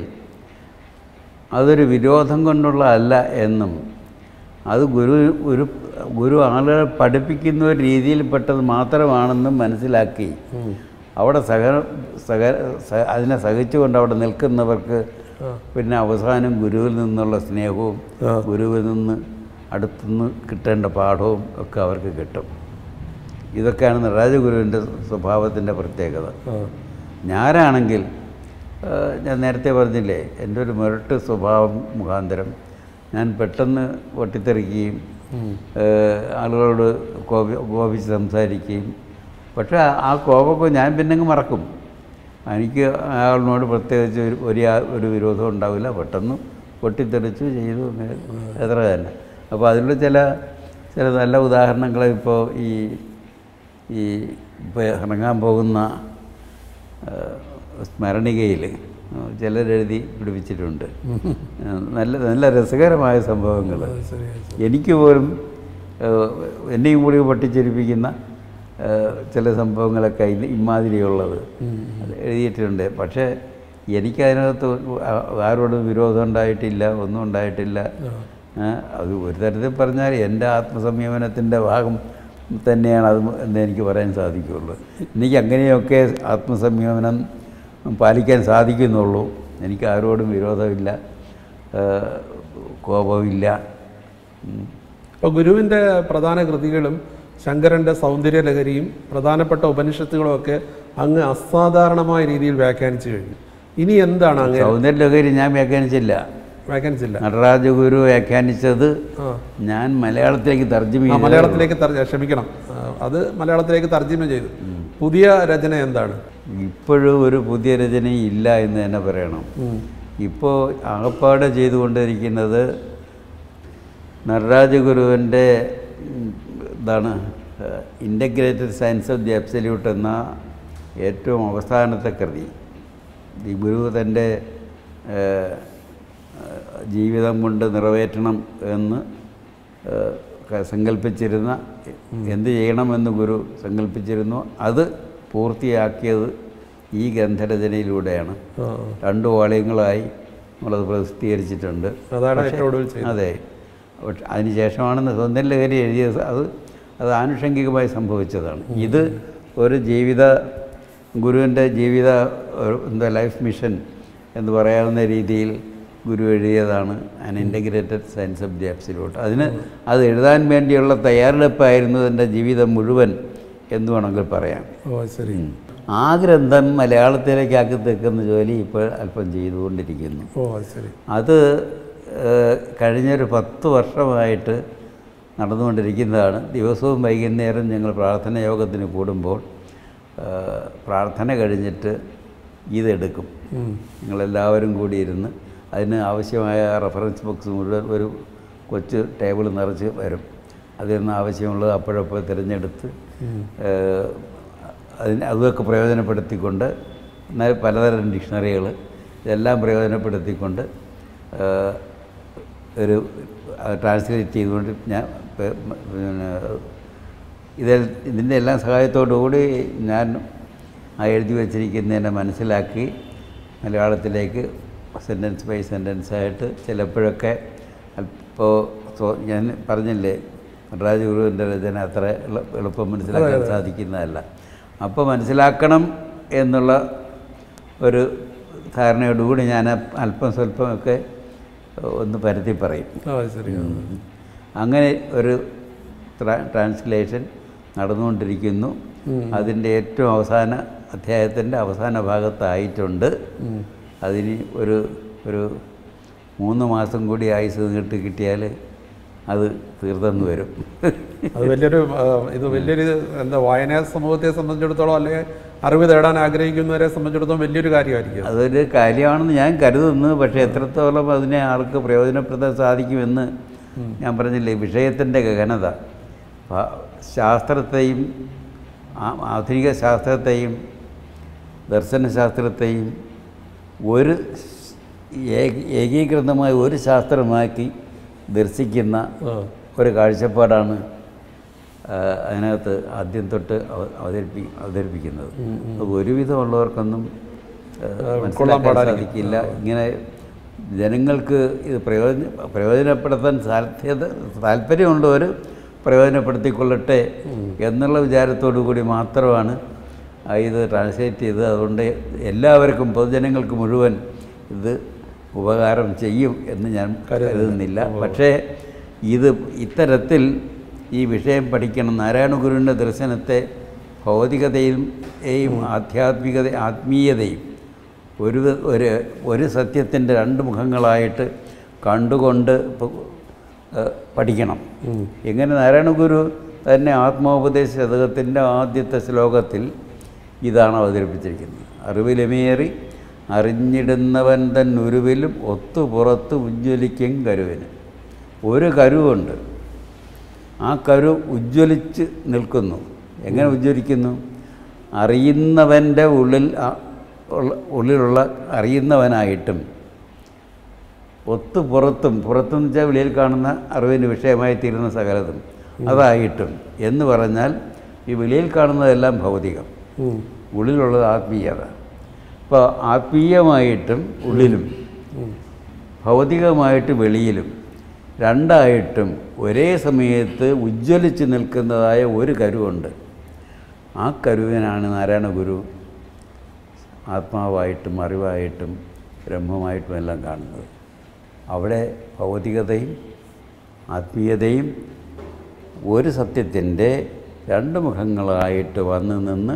അതൊരു വിരോധം കൊണ്ടുള്ള അല്ല എന്നും, അത് ഗുരു ഒരു ഗുരു ആളുകളെ പഠിപ്പിക്കുന്ന ഒരു രീതിയിൽപ്പെട്ടത് മാത്രമാണെന്നും മനസ്സിലാക്കി അവിടെ സഹ സഹ അതിനെ സഹിച്ചുകൊണ്ട് അവിടെ നിൽക്കുന്നവർക്ക് പിന്നെ അവസാനം ഗുരുവിൽ നിന്നുള്ള സ്നേഹവും ഗുരുവിൽ നിന്ന് അടുത്തുനിന്ന് കിട്ടേണ്ട പാഠവും ഒക്കെ അവർക്ക് കിട്ടും. ഇതൊക്കെയാണ് നടരാജഗുരുവിൻ്റെ സ്വഭാവത്തിൻ്റെ പ്രത്യേകത. ഞാനാണെങ്കിൽ ഞാൻ നേരത്തെ പറഞ്ഞില്ലേ, എൻ്റെ ഒരു മുരട്ട് സ്വഭാവം മുഖാന്തരം ഞാൻ പെട്ടെന്ന് പൊട്ടിത്തെറിക്കുകയും ആളുകളോട് കോപി കോപിച്ച് സംസാരിക്കുകയും, പക്ഷേ ആ കോപമൊക്കെ ഞാൻ പിന്നെ അങ്ങ് മറക്കും. എനിക്ക് അയാളിനോട് പ്രത്യേകിച്ച് ഒരു ഒരു വിരോധം ഉണ്ടാവില്ല. പെട്ടെന്ന് പൊട്ടിത്തെറിച്ച് ചെയ്തു എത്ര തന്നെ. അപ്പോൾ അതിലുള്ള ചില ചില നല്ല ഉദാഹരണങ്ങൾ ഇപ്പോൾ ഈ ഈ ഇപ്പോൾ ഇറങ്ങാൻ പോകുന്ന സ്മരണികയിൽ ചിലരെഴുതി പിടിപ്പിച്ചിട്ടുണ്ട്. നല്ല നല്ല രസകരമായ സംഭവങ്ങൾ. എനിക്ക് പോലും എന്നെയും കൂടി പൊട്ടിച്ചിരിപ്പിക്കുന്ന ചില സംഭവങ്ങളൊക്കെ ഇമാതിരിയുള്ളത് എഴുതിയിട്ടുണ്ട്. പക്ഷേ എനിക്കതിനകത്ത് ആരോടും വിരോധം ഉണ്ടായിട്ടില്ല, ഒന്നും ഉണ്ടായിട്ടില്ല. അത് ഒരു തരത്തിൽ പറഞ്ഞാൽ എൻ്റെ ആത്മസംയമനത്തിൻ്റെ ഭാഗം തന്നെയാണ് അത് എന്ന് എനിക്ക് പറയാൻ സാധിക്കുകയുള്ളൂ. എനിക്ക് അങ്ങനെയൊക്കെ ആത്മസംയമനം പാലിക്കാൻ സാധിക്കുന്നുള്ളൂ. എനിക്ക് ആരോടും വിരോധമില്ല, കോപമില്ല. ഇപ്പോൾ ഗുരുവിൻ്റെ പ്രധാന കൃതികളും ശങ്കരൻ്റെ സൗന്ദര്യലഹരിയും പ്രധാനപ്പെട്ട ഉപനിഷത്തുകളും ഒക്കെ അങ്ങ് അസാധാരണമായ രീതിയിൽ വ്യാഖ്യാനിച്ചു കഴിഞ്ഞു. ഇനി എന്താണ് അങ്ങനെ? സൗന്ദര്യലഹരി ഞാൻ വ്യാഖ്യാനിച്ചില്ല വ്യാഖ്യാനിച്ചില്ല നടരാജഗുരു വ്യാഖ്യാനിച്ചത് ഞാൻ മലയാളത്തിലേക്ക് തർജ്ജമ മലയാളത്തിലേക്ക് ക്ഷമിക്കണം അത് മലയാളത്തിലേക്ക് തർജ്ജമ ചെയ്തു. പുതിയ രചന എന്താണ്? ഇപ്പോഴും ഒരു പുതിയ രചനയില്ല എന്ന് തന്നെ പറയണം. ഇപ്പോൾ ആകപ്പാടെ ചെയ്തുകൊണ്ടിരിക്കുന്നത് നടരാജഗുരുവിൻ്റെ എന്താണ് integrated science of the absolute എന്ന ഏറ്റവും അവസാനത്തെ കൃതി. ഈ ഗുരു തൻ്റെ ജീവിതം കൊണ്ട് നിറവേറ്റണം എന്ന് സങ്കല്പിച്ചിരുന്ന, എന്ത് ചെയ്യണമെന്ന് ഗുരു സങ്കല്പിച്ചിരുന്നു, അത് പൂർത്തിയാക്കിയത് ഈ ഗ്രന്ഥരചനയിലൂടെയാണ്. രണ്ട് വാള്യങ്ങളായി നമ്മളത് പ്രസിദ്ധീകരിച്ചിട്ടുണ്ട്. അതെ. പക്ഷെ അതിനുശേഷമാണ് സൗന്ദര്യലഹരി എഴുതിയത്. അത് അത് ആനുഷംഗികമായി സംഭവിച്ചതാണ്. ഇത് ഒരു ജീവിത ഗുരുവിൻ്റെ ജീവിത എന്താ ലൈഫ് മിഷൻ എന്ന് പറയാവുന്ന രീതിയിൽ ഗുരു എഴുതിയതാണ് an integrated science of the absolute. അതിന് അത് എഴുതാൻ വേണ്ടിയുള്ള തയ്യാറെടുപ്പായിരുന്നു എൻ്റെ ജീവിതം മുഴുവൻ എന്ന് വേണമെങ്കിൽ പറയാം. ഓ ശരി. ആ ഗ്രന്ഥം മലയാളത്തിലേക്കാക്കി തീർക്കുന്ന ജോലി ഇപ്പോൾ അല്പം ചെയ്തുകൊണ്ടിരിക്കുന്നു. ഓ ശരി. അത് കഴിഞ്ഞൊരു പത്ത് വർഷമായിട്ട് നടന്നുകൊണ്ടിരിക്കുന്നതാണ്. ദിവസവും വൈകുന്നേരം ഞങ്ങൾ പ്രാർത്ഥന യോഗത്തിന് കൂടുമ്പോൾ പ്രാർത്ഥന കഴിഞ്ഞിട്ട് ഇതെടുക്കും. ഞങ്ങളെല്ലാവരും കൂടി ഇരുന്ന് അതിന് ആവശ്യമായ റെഫറൻസ് ബുക്സ് മുഴുവൻ ഒരു കൊച്ചു ടേബിൾ നിറച്ച് വരും. അതിൽ നിന്ന് ആവശ്യമുള്ളത് അപ്പോഴപ്പോൾ തിരഞ്ഞെടുത്ത് അതിന് അതൊക്കെ പ്രയോജനപ്പെടുത്തിക്കൊണ്ട് പലതരം ഡിക്ഷണറികൾ ഇതെല്ലാം പ്രയോജനപ്പെടുത്തിക്കൊണ്ട് ഒരു ട്രാൻസ്ലേറ്റ് ചെയ്തുകൊണ്ട് ഞാൻ പിന്നെ ഇത് ഇതിൻ്റെ എല്ലാം സഹായത്തോടുകൂടി ഞാൻ ആ എഴുതി വച്ചിരിക്കുന്നതിനെ മനസ്സിലാക്കി മലയാളത്തിലേക്ക് സെൻറ്റൻസ് ബൈ സെൻറ്റൻസായിട്ട് ചിലപ്പോഴൊക്കെ അല്പം ഞാൻ പറഞ്ഞില്ലേ നടരാജ ഗുരുവിൻ്റെ രചന അത്ര എളുപ്പം മനസ്സിലാക്കാൻ സാധിക്കുന്നതല്ല. അപ്പോൾ മനസ്സിലാക്കണം എന്നുള്ള ഒരു ധാരണയോടുകൂടി ഞാൻ അല്പം സ്വല്പമൊക്കെ ഒന്ന് പരത്തി പറയും. അങ്ങനെ ഒരു ട്രാൻസ്ലേഷൻ നടന്നുകൊണ്ടിരിക്കുന്നു. അതിൻ്റെ ഏറ്റവും അവസാന അധ്യായത്തിൻ്റെ അവസാന ഭാഗത്തായിട്ടുണ്ട്. അതിന് ഒരു ഒരു മൂന്ന് മാസം കൂടി ആയുസ് നീട്ടി കിട്ടിയാൽ അത് തീർന്നു വരും. അത് വലിയൊരു ഇത് വലിയൊരു എന്താ വായനാ സമൂഹത്തെ സംബന്ധിച്ചിടത്തോളം അല്ലെങ്കിൽ അറിവ് നേടാൻ ആഗ്രഹിക്കുന്നവരെ സംബന്ധിച്ചിടത്തോളം വലിയൊരു കാര്യമായിരിക്കും. അതൊരു കാര്യമാണെന്ന് ഞാൻ കരുതുന്നു. പക്ഷേ എത്രത്തോളം അതിനെ ആൾക്ക് പ്രയോജനപ്പെടുത്താൻ സാധിക്കുമെന്ന് ഞാൻ പറഞ്ഞില്ലേ, വിഷയത്തിൻ്റെ ഗഹനത ശാസ്ത്രത്തെയും ആധുനിക ശാസ്ത്രത്തെയും ദർശനശാസ്ത്രത്തെയും ഒരു ഏകീകൃതമായ ഒരു ശാസ്ത്രമാക്കി ദർശിക്കുന്ന ഒരു കാഴ്ചപ്പാടാണ് അതിനകത്ത് ആദ്യം തൊട്ട് അവതരിപ്പി അവതരിപ്പിക്കുന്നത്. അത് ഒരുവിധമുള്ളവർക്കൊന്നും മനസ്സിലാക്കാൻ സാധിക്കില്ല. ഇങ്ങനെ ജനങ്ങൾക്ക് ഇത് പ്രയോജന പ്രയോജനപ്പെടുത്താൻ സാധ്യത താല്പര്യമുള്ളവർ പ്രയോജനപ്പെടുത്തിക്കൊള്ളട്ടെ എന്നുള്ള വിചാരത്തോടു കൂടി മാത്രമാണ് ഇത് ട്രാൻസ്ലേറ്റ് ചെയ്ത്. അതുകൊണ്ട് എല്ലാവർക്കും പൊതുജനങ്ങൾക്ക് മുഴുവൻ ഇത് ഉപകാരം ചെയ്യും എന്ന് ഞാൻ കരുതുന്നില്ല. പക്ഷേ ഇത് ഇത്തരത്തിൽ ഈ വിഷയം പഠിക്കണം. നാരായണ ഗുരുവിൻ്റെ ദർശനത്തെ ഭൗതികതയും ആധ്യാത്മികത ആത്മീയതയും ഒരു ഒരു ഒരു സത്യത്തിൻ്റെ രണ്ട് മുഖങ്ങളായിട്ട് കണ്ടുകൊണ്ട് പഠിക്കണം. എങ്ങനെ നാരായണ ഗുരു തന്നെ ആത്മോപദേശ ശതകത്തിൻ്റെ ആദ്യത്തെ ശ്ലോകത്തിൽ ഇതാണ് അവതരിപ്പിച്ചിരിക്കുന്നത്. അറിവിലുമേറി അറിഞ്ഞിടുന്നവൻ തൻ ഉരുവിലും ഒത്തു പുറത്ത് ഉജ്ജ്വലിക്കും കരുവിന്. ഒരു കരുവുണ്ട്, ആ കരു ഉജ്ജ്വലിച്ച് നിൽക്കുന്നു. എങ്ങനെ ഉജ്ജ്വലിക്കുന്നു? അറിയുന്നവൻ്റെ ഉള്ളിൽ ഉള്ളിലുള്ള അറിയുന്നവനായിട്ടും ഒത്തു പുറത്തും പുറത്തെന്ന് വെച്ചാൽ വെളിയിൽ കാണുന്ന അറിവിന് വിഷയമായി തീരുന്ന സകലതും അതായിട്ടും എന്ന് പറഞ്ഞാൽ ഈ വെളിയിൽ കാണുന്നതെല്ലാം ഭൗതികം, ഉള്ളിലുള്ളത് ആത്മീയത. അപ്പോൾ ആത്മീയമായിട്ടും ഉള്ളിലും ഭൗതികമായിട്ട് വെളിയിലും രണ്ടായിട്ടും ഒരേ സമയത്ത് ഉജ്ജ്വലിച്ച് നിൽക്കുന്നതായ ഒരു കരുവുണ്ട്. ആ കരുവിനാണ് നാരായണ ഗുരു ആത്മാവായിട്ടും അറിവായിട്ടും ബ്രഹ്മമായിട്ടും എല്ലാം കാണുന്നത്. അവിടെ ഭൗതികതയും ആത്മീയതയും ഒരു സത്യത്തിൻ്റെ രണ്ട് മുഖങ്ങളായിട്ട് വന്ന് നിന്ന്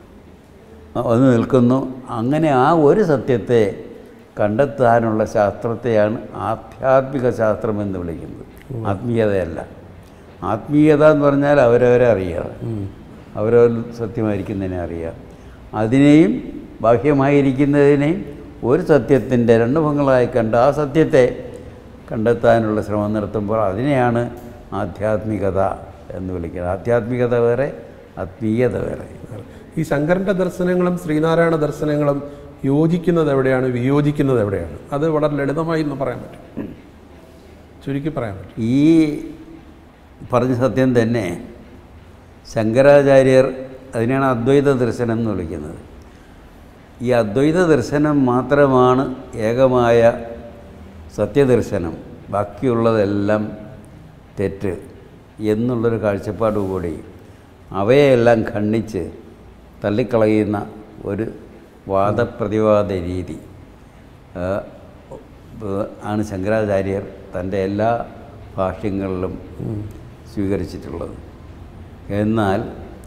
വന്ന് നിൽക്കുന്നു. അങ്ങനെ ആ ഒരു സത്യത്തെ കണ്ടെത്താനുള്ള ശാസ്ത്രത്തെയാണ് ആധ്യാത്മിക ശാസ്ത്രം എന്ന് വിളിക്കുന്നത്, ആത്മീയതയല്ല. ആത്മീയത എന്ന് പറഞ്ഞാൽ അവരവരെ അറിയുക, അവരവർ സത്യമായിരിക്കുന്നതിനെ അറിയുക. അതിനെയും ബാഹ്യമായിരിക്കുന്നതിനെയും ഒരു സത്യത്തിൻ്റെ രണ്ട് മുഖങ്ങളായി കണ്ട് ആ സത്യത്തെ കണ്ടെത്താനുള്ള ശ്രമം നടത്തുമ്പോൾ അതിനെയാണ് ആധ്യാത്മികത എന്ന് വിളിക്കുന്നത്. ആധ്യാത്മികത വേറെ, ആത്മീയത വേറെ. ഈ ശങ്കരൻ്റെ ദർശനങ്ങളും ശ്രീനാരായണ ദർശനങ്ങളും യോജിക്കുന്നത് എവിടെയാണ്, വിയോജിക്കുന്നത് എവിടെയാണ്? അത് വളരെ ലളിതമായി എന്ന് പറയാൻ പറ്റും, ചുരുക്കി പറയാൻ പറ്റും. ഈ പറഞ്ഞ സത്യം തന്നെ ശങ്കരാചാര്യർ അതിനെയാണ് അദ്വൈത ദർശനം എന്ന് വിളിക്കുന്നത്. ഈ അദ്വൈത ദർശനം മാത്രമാണ് ഏകമായ സത്യദർശനം, ബാക്കിയുള്ളതെല്ലാം തെറ്റ് എന്നുള്ളൊരു കാഴ്ചപ്പാടുകൂടി അവയെല്ലാം ഖണ്ഡിച്ച് തള്ളിക്കളയുന്ന ഒരു വാദപ്രതിവാദ രീതി ആണ് ശങ്കരാചാര്യർ തൻ്റെ എല്ലാ ഭാഷ്യങ്ങളിലും സ്വീകരിച്ചിട്ടുള്ളത്. എന്നാൽ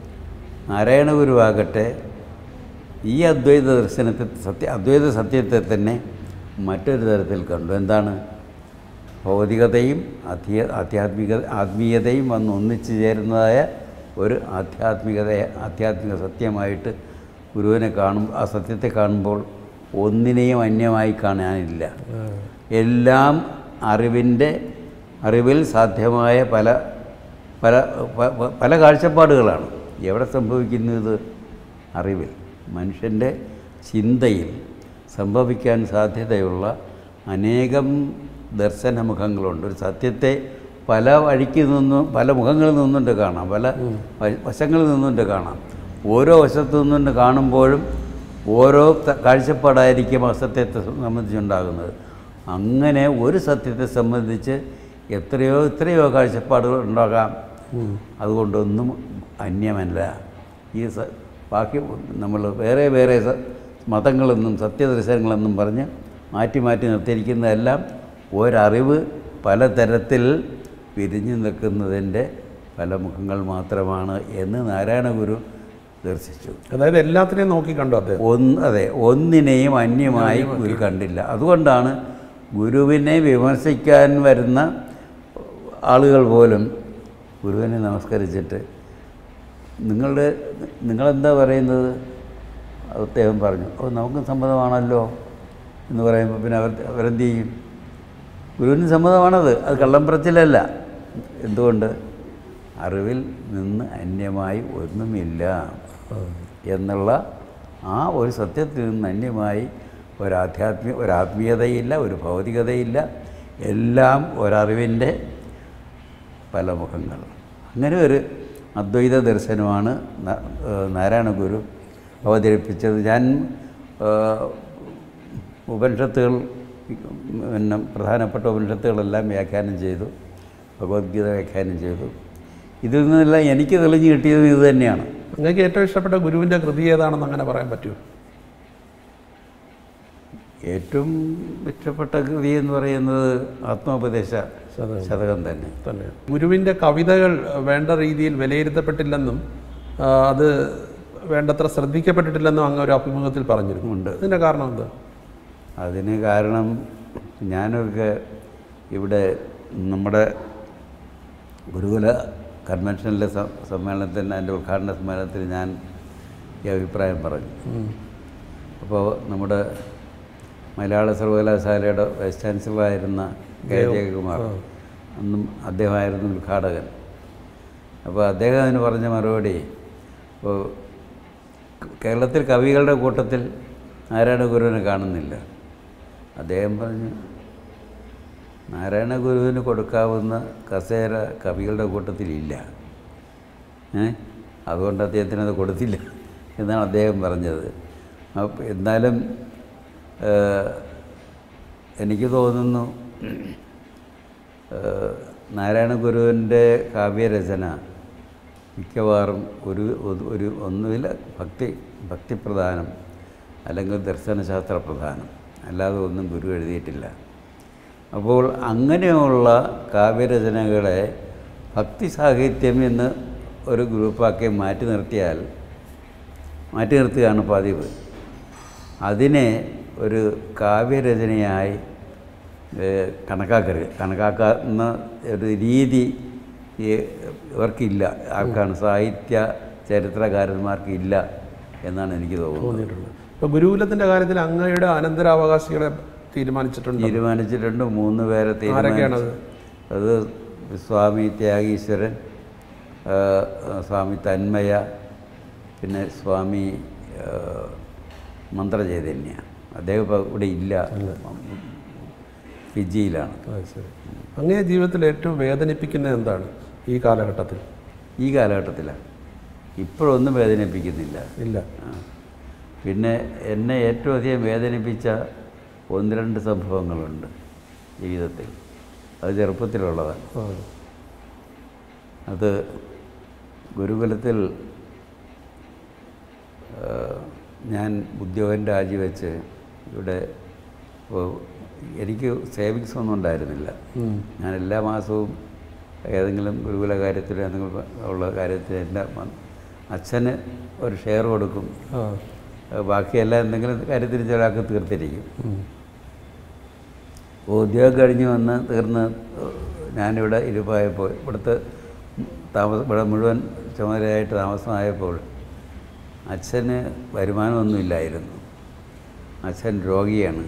നാരായണഗുരുവാകട്ടെ ഈ അദ്വൈത ദർശനത്തെ സത്യ അദ്വൈത സത്യത്തെ തന്നെ മറ്റൊരു തരത്തിൽ കണ്ടു. എന്താണ്? ഭൗതികതയും ആധ്യ ആധ്യാത്മിക ആത്മീയതയും വന്ന് ഒന്നിച്ചു ചേരുന്നതായ ഒരു ആധ്യാത്മികത ആധ്യാത്മിക സത്യമായിട്ട് ഗുരുവിനെ കാണും. ആ സത്യത്തെ കാണുമ്പോൾ ഒന്നിനെയും അന്യമായി കാണാനില്ല. എല്ലാം അറിവിൻ്റെ അറിവിൽ സാധ്യമായ പല പല പല കാഴ്ചപ്പാടുകളാണ്. എവിടെ സംഭവിക്കുന്നു ഇത്? അറിവിൽ, മനുഷ്യൻ്റെ ചിന്തയിൽ സംഭവിക്കാൻ സാധ്യതയുള്ള അനേകം ദർശനമുഖങ്ങളുണ്ട്. ഒരു സത്യത്തെ പല വഴിക്ക് നിന്നും പല മുഖങ്ങളിൽ നിന്നുകൊണ്ട് കാണാം, പല വശങ്ങളിൽ നിന്നുകൊണ്ട് കാണാം. ഓരോ വശത്തു നിന്നുകൊണ്ട് കാണുമ്പോഴും ഓരോ കാഴ്ചപ്പാടായിരിക്കും ആ സത്യത്തെ സംബന്ധിച്ചുണ്ടാകുന്നത്. അങ്ങനെ ഒരു സത്യത്തെ സംബന്ധിച്ച് എത്രയോ എത്രയോ കാഴ്ചപ്പാടുകൾ ഉണ്ടാകാം. അതുകൊണ്ടൊന്നും അന്യമല്ല. ഈ ബാക്കി നമ്മൾ വേറെ വേറെ മതങ്ങളെന്നും സത്യദർശനങ്ങളെന്നും പറഞ്ഞ് മാറ്റി മാറ്റി നിർത്തിയിരിക്കുന്നതെല്ലാം ഒരറിവ് പലതരത്തിൽ പിരിഞ്ഞു നിൽക്കുന്നതിൻ്റെ പല മുഖങ്ങൾ മാത്രമാണ് എന്ന് നാരായണഗുരു ദർശിച്ചു. അതായത് എല്ലാത്തിനെയും നോക്കി കണ്ടു അദ്ദേഹം. ഒന്ന് അതെ ഒന്നിനെയും അന്യമായി ഗുരു കണ്ടില്ല. അതുകൊണ്ടാണ് ഗുരുവിനെ വിമർശിക്കാൻ വരുന്ന ആളുകൾ പോലും ഗുരുവിനെ നമസ്കരിച്ചിട്ട് നിങ്ങളുടെ നിങ്ങളെന്താ പറയുന്നത്? അദ്ദേഹം പറഞ്ഞു, ഓ നമുക്കും സമ്മതമാണല്ലോ എന്ന് പറയുമ്പോൾ പിന്നെ അവർ അവരെന്ത് ചെയ്യും? ഗുരുവിന് സമ്മതമാണത്, അത് കള്ളംപറച്ചിലല്ല. എന്തുകൊണ്ട്? അറിവിൽ നിന്ന് അന്യമായി ഒന്നുമില്ല എന്നുള്ള ആ ഒരു സത്യത്തിൽ നിന്ന് അന്യമായി ഒരാധ്യാത്മിക ഒരാത്മീയതയില്ല, ഒരു ഭൗതികതയില്ല. എല്ലാം ഒരറിവിൻ്റെ പല മുഖങ്ങൾ. അങ്ങനെ ഒരു അദ്വൈത ദർശനമാണ് നാരായണഗുരു അവതരിപ്പിച്ചത്. ഞാൻ ഉപനിഷത്തുകൾ പിന്നെ പ്രധാനപ്പെട്ട ഉപനിഷത്തുകളെല്ലാം വ്യാഖ്യാനം ചെയ്തു, ഭഗവത്ഗീത വ്യാഖ്യാനം ചെയ്തു. ഇതിൽ നിന്നെല്ലാം എനിക്ക് തെളിഞ്ഞു കിട്ടിയത് ഇത് തന്നെയാണ്. നിങ്ങൾക്ക് ഏറ്റവും ഇഷ്ടപ്പെട്ട ഗുരുവിൻ്റെ കൃതി ഏതാണെന്ന് അങ്ങനെ പറയാൻ പറ്റുമോ? ഏറ്റവും ഇഷ്ടപ്പെട്ട കൃതി എന്ന് പറയുന്നത് ആത്മോപദേശ ശതകം തന്നെ തന്നെ ഗുരുവിൻ്റെ കവിതകൾ വേണ്ട രീതിയിൽ വിലയിരുത്തപ്പെട്ടില്ലെന്നും അത് വേണ്ടത്ര ശ്രദ്ധിക്കപ്പെട്ടിട്ടില്ലെന്നും അങ്ങ് ഒരു അഭിമുഖത്തിൽ പറഞ്ഞിരുന്നുണ്ട്. അതിൻ്റെ കാരണം എന്താ? അതിന് കാരണം ഞാനൊക്കെ ഇവിടെ നമ്മുടെ ഗുരുകുല കൺവെൻഷനിലെ സമ്മേളനത്തിന് എൻ്റെ ഉദ്ഘാടന സമ്മേളനത്തിൽ ഞാൻ ഈ അഭിപ്രായം പറഞ്ഞു. അപ്പോൾ നമ്മുടെ മലയാള സർവകലാശാലയുടെ വൈസ് ചാൻസലറായിരുന്ന കെ ജയകുമാർ, അന്നും അദ്ദേഹമായിരുന്നു ഉദ്ഘാടകൻ. അപ്പോൾ അദ്ദേഹം അതിന് പറഞ്ഞ മറുപടി, ഇപ്പോൾ കേരളത്തിൽ കവികളുടെ കൂട്ടത്തിൽ നാരായണഗുരുവിനെ കാണുന്നില്ല. അദ്ദേഹം പറഞ്ഞു, നാരായണഗുരുവിന് കൊടുക്കാവുന്ന കസേര കവികളുടെ കൂട്ടത്തിലില്ല, ഏ അതുകൊണ്ട് അദ്ദേഹത്തിനത് കൊടുത്തില്ല എന്നാണ് അദ്ദേഹം പറഞ്ഞത്. എന്നാലും എനിക്ക് തോന്നുന്നു നാരായണഗുരുവിൻ്റെ കാവ്യരചന മിക്കവാറും ഒരു ഒരു ഒന്നുമില്ല ഭക്തി ഭക്തിപ്രധാനം അല്ലെങ്കിൽ ദർശനശാസ്ത്ര പ്രധാനം, അല്ലാതെ ഒന്നും ഗുരു എഴുതിയിട്ടില്ല. അപ്പോൾ അങ്ങനെയുള്ള കാവ്യരചനകളെ ഭക്തി സാഹിത്യം എന്ന് ഒരു ഗ്രൂപ്പാക്കി മാറ്റി നിർത്തിയാൽ മാറ്റി നിർത്തുകയാണ് പതിവ്. അതിനെ ഒരു കാവ്യരചനയായി കണക്കാക്കരുത് കണക്കാക്കുന്ന ഒരു രീതി ഇവർക്കില്ല. ആർക്കാണ്? സാഹിത്യ ചരിത്രകാരന്മാർക്കില്ല എന്നാണ് എനിക്ക് തോന്നുന്നത്. ഇപ്പോൾ ഗുരുകുലത്തിൻ്റെ കാര്യത്തിൽ അങ്ങയുടെ അനന്തരാവകാശികളെ തീരുമാനിച്ചിട്ടുണ്ട് തീരുമാനിച്ചിട്ടുണ്ട് മൂന്ന് പേരെ തീരുമാനിച്ചു. അത് സ്വാമി ത്യാഗീശ്വരൻ, സ്വാമി തന്മയ, പിന്നെ സ്വാമി മന്ത്രചൈതന്യ. അദ്ദേഹം ഇപ്പോൾ ഇവിടെ ഇല്ല, ഫിജിയിലാണ്. അങ്ങേ ജീവിതത്തിൽ ഏറ്റവും വേദനിപ്പിക്കുന്നത് എന്താണ് ഈ കാലഘട്ടത്തിൽ? ഈ കാലഘട്ടത്തിലാണ് ഇപ്പോഴൊന്നും വേദനിപ്പിക്കുന്നില്ല ഇല്ല. പിന്നെ എന്നെ ഏറ്റവും അധികം വേദനിപ്പിച്ച ഒന്ന് രണ്ട് സംഭവങ്ങളുണ്ട് ജീവിതത്തിൽ. അത് ചെറുപ്പത്തിലുള്ളതാണ്. അത് ഗുരുകുലത്തിൽ ഞാൻ ഉദ്യോഗം രാജിവെച്ച് ഇവിടെ എനിക്ക് സേവിങ്സ് ഒന്നും ഉണ്ടായിരുന്നില്ല. ഞാൻ എല്ലാ മാസവും ഏതെങ്കിലും ഗുരുകുല കാര്യത്തിൽ എന്തെങ്കിലും ഉള്ള കാര്യത്തിൽ എൻ്റെ അച്ഛന് ഒരു ഷെയർ കൊടുക്കും, ബാക്കിയെല്ലാം എന്തെങ്കിലും കാര്യത്തിൽ ചിലർക്ക് തീർത്തിരിക്കും. ഉദ്യോഗം കഴിഞ്ഞ് വന്ന് തീർന്ന് ഞാനിവിടെ ഇരുപ്പായപ്പോൾ ഇവിടുത്തെ താമസം ഇവിടെ മുഴുവൻ ചുമതലയായിട്ട് താമസമായപ്പോൾ അച്ഛന് വരുമാനമൊന്നുമില്ലായിരുന്നു. അച്ഛൻ രോഗിയാണ്.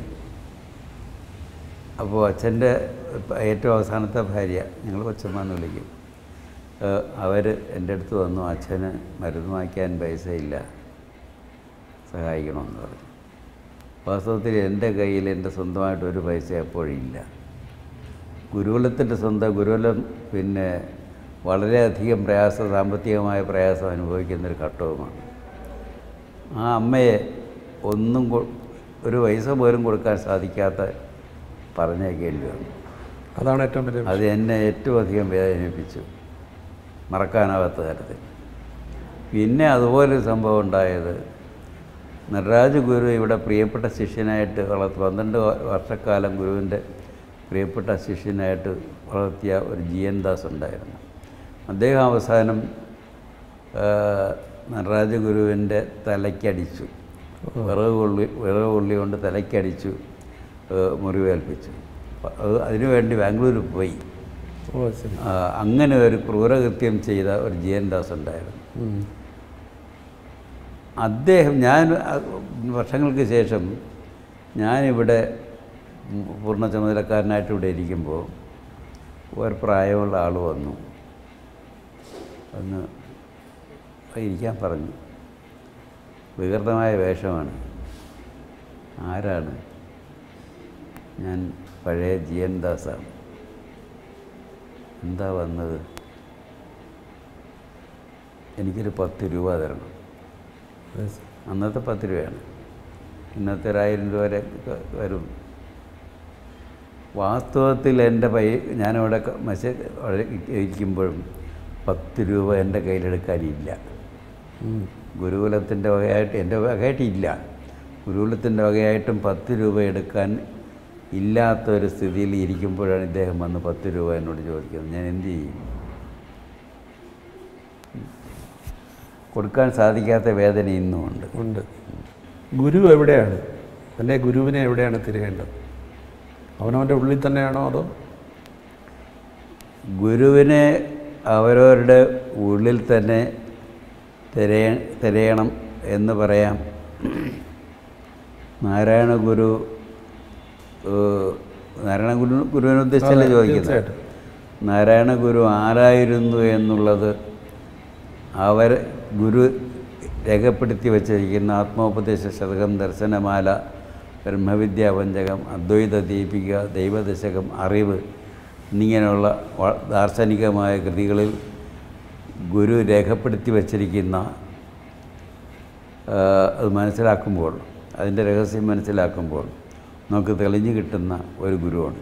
അപ്പോൾ അച്ഛൻ്റെ ഏറ്റവും അവസാനത്തെ ഭാര്യ, ഞങ്ങൾ കൊച്ചമ്മ എന്ന് വിളിക്കും, അവർ എൻ്റെ അടുത്ത് വന്നു, അച്ഛന് മരുന്ന് വാങ്ങിക്കാൻ പൈസയില്ല, സഹായിക്കണമെന്ന് പറഞ്ഞു. വാസ്തവത്തിൽ എൻ്റെ കയ്യിൽ എൻ്റെ സ്വന്തമായിട്ട് ഒരു പൈസ എപ്പോഴില്ല. ഗുരുകുലത്തിൻ്റെ സ്വന്തം ഗുരുകുലം പിന്നെ വളരെയധികം പ്രയാസം, സാമ്പത്തികമായ പ്രയാസം അനുഭവിക്കുന്നൊരു ഘട്ടവുമാണ്. ആ അമ്മയെ ഒന്നും ഒരു പൈസ പോലും കൊടുക്കാൻ സാധിക്കാത്ത പറഞ്ഞേക്കേണ്ടി വന്നു. അതാണ് ഏറ്റവും വലിയ, അത് എന്നെ ഏറ്റവും അധികം വേദനിപ്പിച്ചു, മറക്കാനാവാത്ത തരത്തിൽ. പിന്നെ അതുപോലൊരു സംഭവം ഉണ്ടായത്, നടരാജ ഗുരു ഇവിടെ പ്രിയപ്പെട്ട ശിഷ്യനായിട്ട് വളർത്തി പന്ത്രണ്ട് വർഷക്കാലം ഗുരുവിൻ്റെ പ്രിയപ്പെട്ട ശിഷ്യനായിട്ട് വളർത്തിയ ഒരു ജി എൻ ദാസ് ഉണ്ടായിരുന്നു. അദ്ദേഹം അവസാനം നടരാജ ഗുരുവിൻ്റെ തലയ്ക്കടിച്ചു, വിറക് കൊള്ളി വിറക് കൊള്ളി കൊണ്ട് തലയ്ക്കടിച്ചു, മുറിവേൽപ്പിച്ചു. അത് അതിനുവേണ്ടി ബാംഗ്ലൂരിൽ പോയി. അങ്ങനെ ഒരു ക്രൂരകൃത്യം ചെയ്ത ഒരു ജി എൻ ദാസ് ഉണ്ടായിരുന്നു. അദ്ദേഹം, ഞാൻ വർഷങ്ങൾക്ക് ശേഷം ഞാനിവിടെ പൂർണ്ണ ചുമതലക്കാരനായിട്ട് ഇവിടെ ഇരിക്കുമ്പോൾ ഒരു പ്രായമുള്ള ആൾ വന്നു, ഒന്ന് ഇരിക്കാൻ പറഞ്ഞു. വികൃതമായ വേഷമാണ്. ആരാണ്? ഞാൻ പഴയ ജി എൻ ദാസാണ്. എന്താ വന്നത്? എനിക്കൊരു പത്ത് രൂപ തരണം. അന്നത്തെ പത്ത് രൂപയാണ്, ഇന്നത്തെ ഒരായിരം രൂപ വരെ വരും. വാസ്തവത്തിൽ എൻ്റെ പൈ ഞാനിവിടെ മശ ഇരിക്കുമ്പോഴും പത്ത് രൂപ എൻ്റെ കയ്യിലെടുക്കാനില്ല. ഗുരുകുലത്തിൻ്റെ വകയായിട്ട് എൻ്റെ വകയായിട്ടില്ല, ഗുരുകുലത്തിൻ്റെ വകയായിട്ടും പത്ത് രൂപ എടുക്കാൻ ഇല്ലാത്തൊരു സ്ഥിതിയിൽ ഇരിക്കുമ്പോഴാണ് ഇദ്ദേഹം വന്ന് പത്ത് രൂപ എന്നോട് ചോദിക്കുന്നത്. ഞാൻ എന്ത് ചെയ്യും? കൊടുക്കാൻ സാധിക്കാത്ത വേദന ഇന്നും ഉണ്ട് ഉണ്ട് ഗുരു എവിടെയാണ്, അല്ലെ ഗുരുവിനെ എവിടെയാണ് തിരയേണ്ടത്? അവനവൻ്റെ ഉള്ളിൽ തന്നെയാണോ, അതോ ഗുരുവിനെ അവരവരുടെ ഉള്ളിൽ തന്നെ തിരയ തിരയണം എന്ന് പറയാം. നാരായണ ഗുരു നാരായണ ഗുരു ഗുരുവിനെ ഉദ്ദേശിച്ചല്ലേ ചോദിക്കുന്നത്? നാരായണ ഗുരു ആരായിരുന്നു എന്നുള്ളത് അവർ ഗുരു രേഖപ്പെടുത്തി വച്ചിരിക്കുന്ന ആത്മോപദേശ ശതകം, ദർശനമാല, ബ്രഹ്മവിദ്യാപഞ്ചകം, അദ്വൈത ദീപിക, ദൈവദശകം, അറിവ് എന്നിങ്ങനെയുള്ള ദാർശനികമായ കൃതികളിൽ ഗുരു രേഖപ്പെടുത്തി വച്ചിരിക്കുന്ന അത് മനസ്സിലാക്കുമ്പോൾ, അതിൻ്റെ രഹസ്യം മനസ്സിലാക്കുമ്പോൾ നമുക്ക് തെളിഞ്ഞു കിട്ടുന്ന ഒരു ഗുരുവുണ്ട്.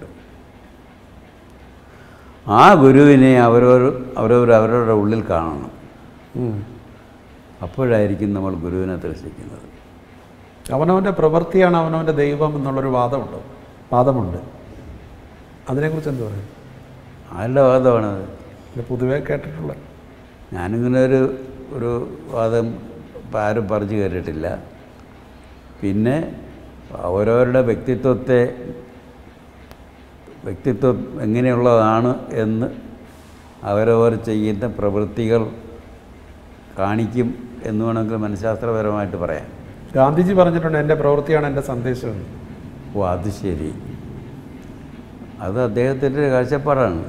ആ ഗുരുവിനെ അവരവർ അവരവർ അവരവരുടെ ഉള്ളിൽ കാണണം. അപ്പോഴായിരിക്കും നമ്മൾ ഗുരുവിനെ ദർശിക്കുന്നത്. അവനവൻ്റെ പ്രവൃത്തിയാണ് അവനവൻ്റെ ദൈവം എന്നുള്ളൊരു വാദമുണ്ട് വാദമുണ്ട് അതിനെക്കുറിച്ച് എന്ത് പറയും? ആരുടെ വാദമാണത്? പൊതുവേ കേട്ടിട്ടുള്ള, ഞാനിങ്ങനെ ഒരു ഒരു വാദം ആരും പറഞ്ഞു കേട്ടിട്ടില്ല. പിന്നെ ഓരോരുടെ വ്യക്തിത്വത്തെ വ്യക്തിത്വം എങ്ങനെയുള്ളതാണ് എന്ന് അവരവർ ചെയ്യുന്ന പ്രവൃത്തികൾ കാണിക്കും എന്ന് വേണമെങ്കിൽ മനഃശാസ്ത്രപരമായിട്ട് പറയാം. ഗാന്ധിജി പറഞ്ഞിട്ടുണ്ട്, എൻ്റെ പ്രവൃത്തിയാണ് എൻ്റെ സന്ദേശം. ഓ, അത് ശരി. അത് അദ്ദേഹത്തിൻ്റെ ഒരു കാഴ്ചപ്പാടാണ്.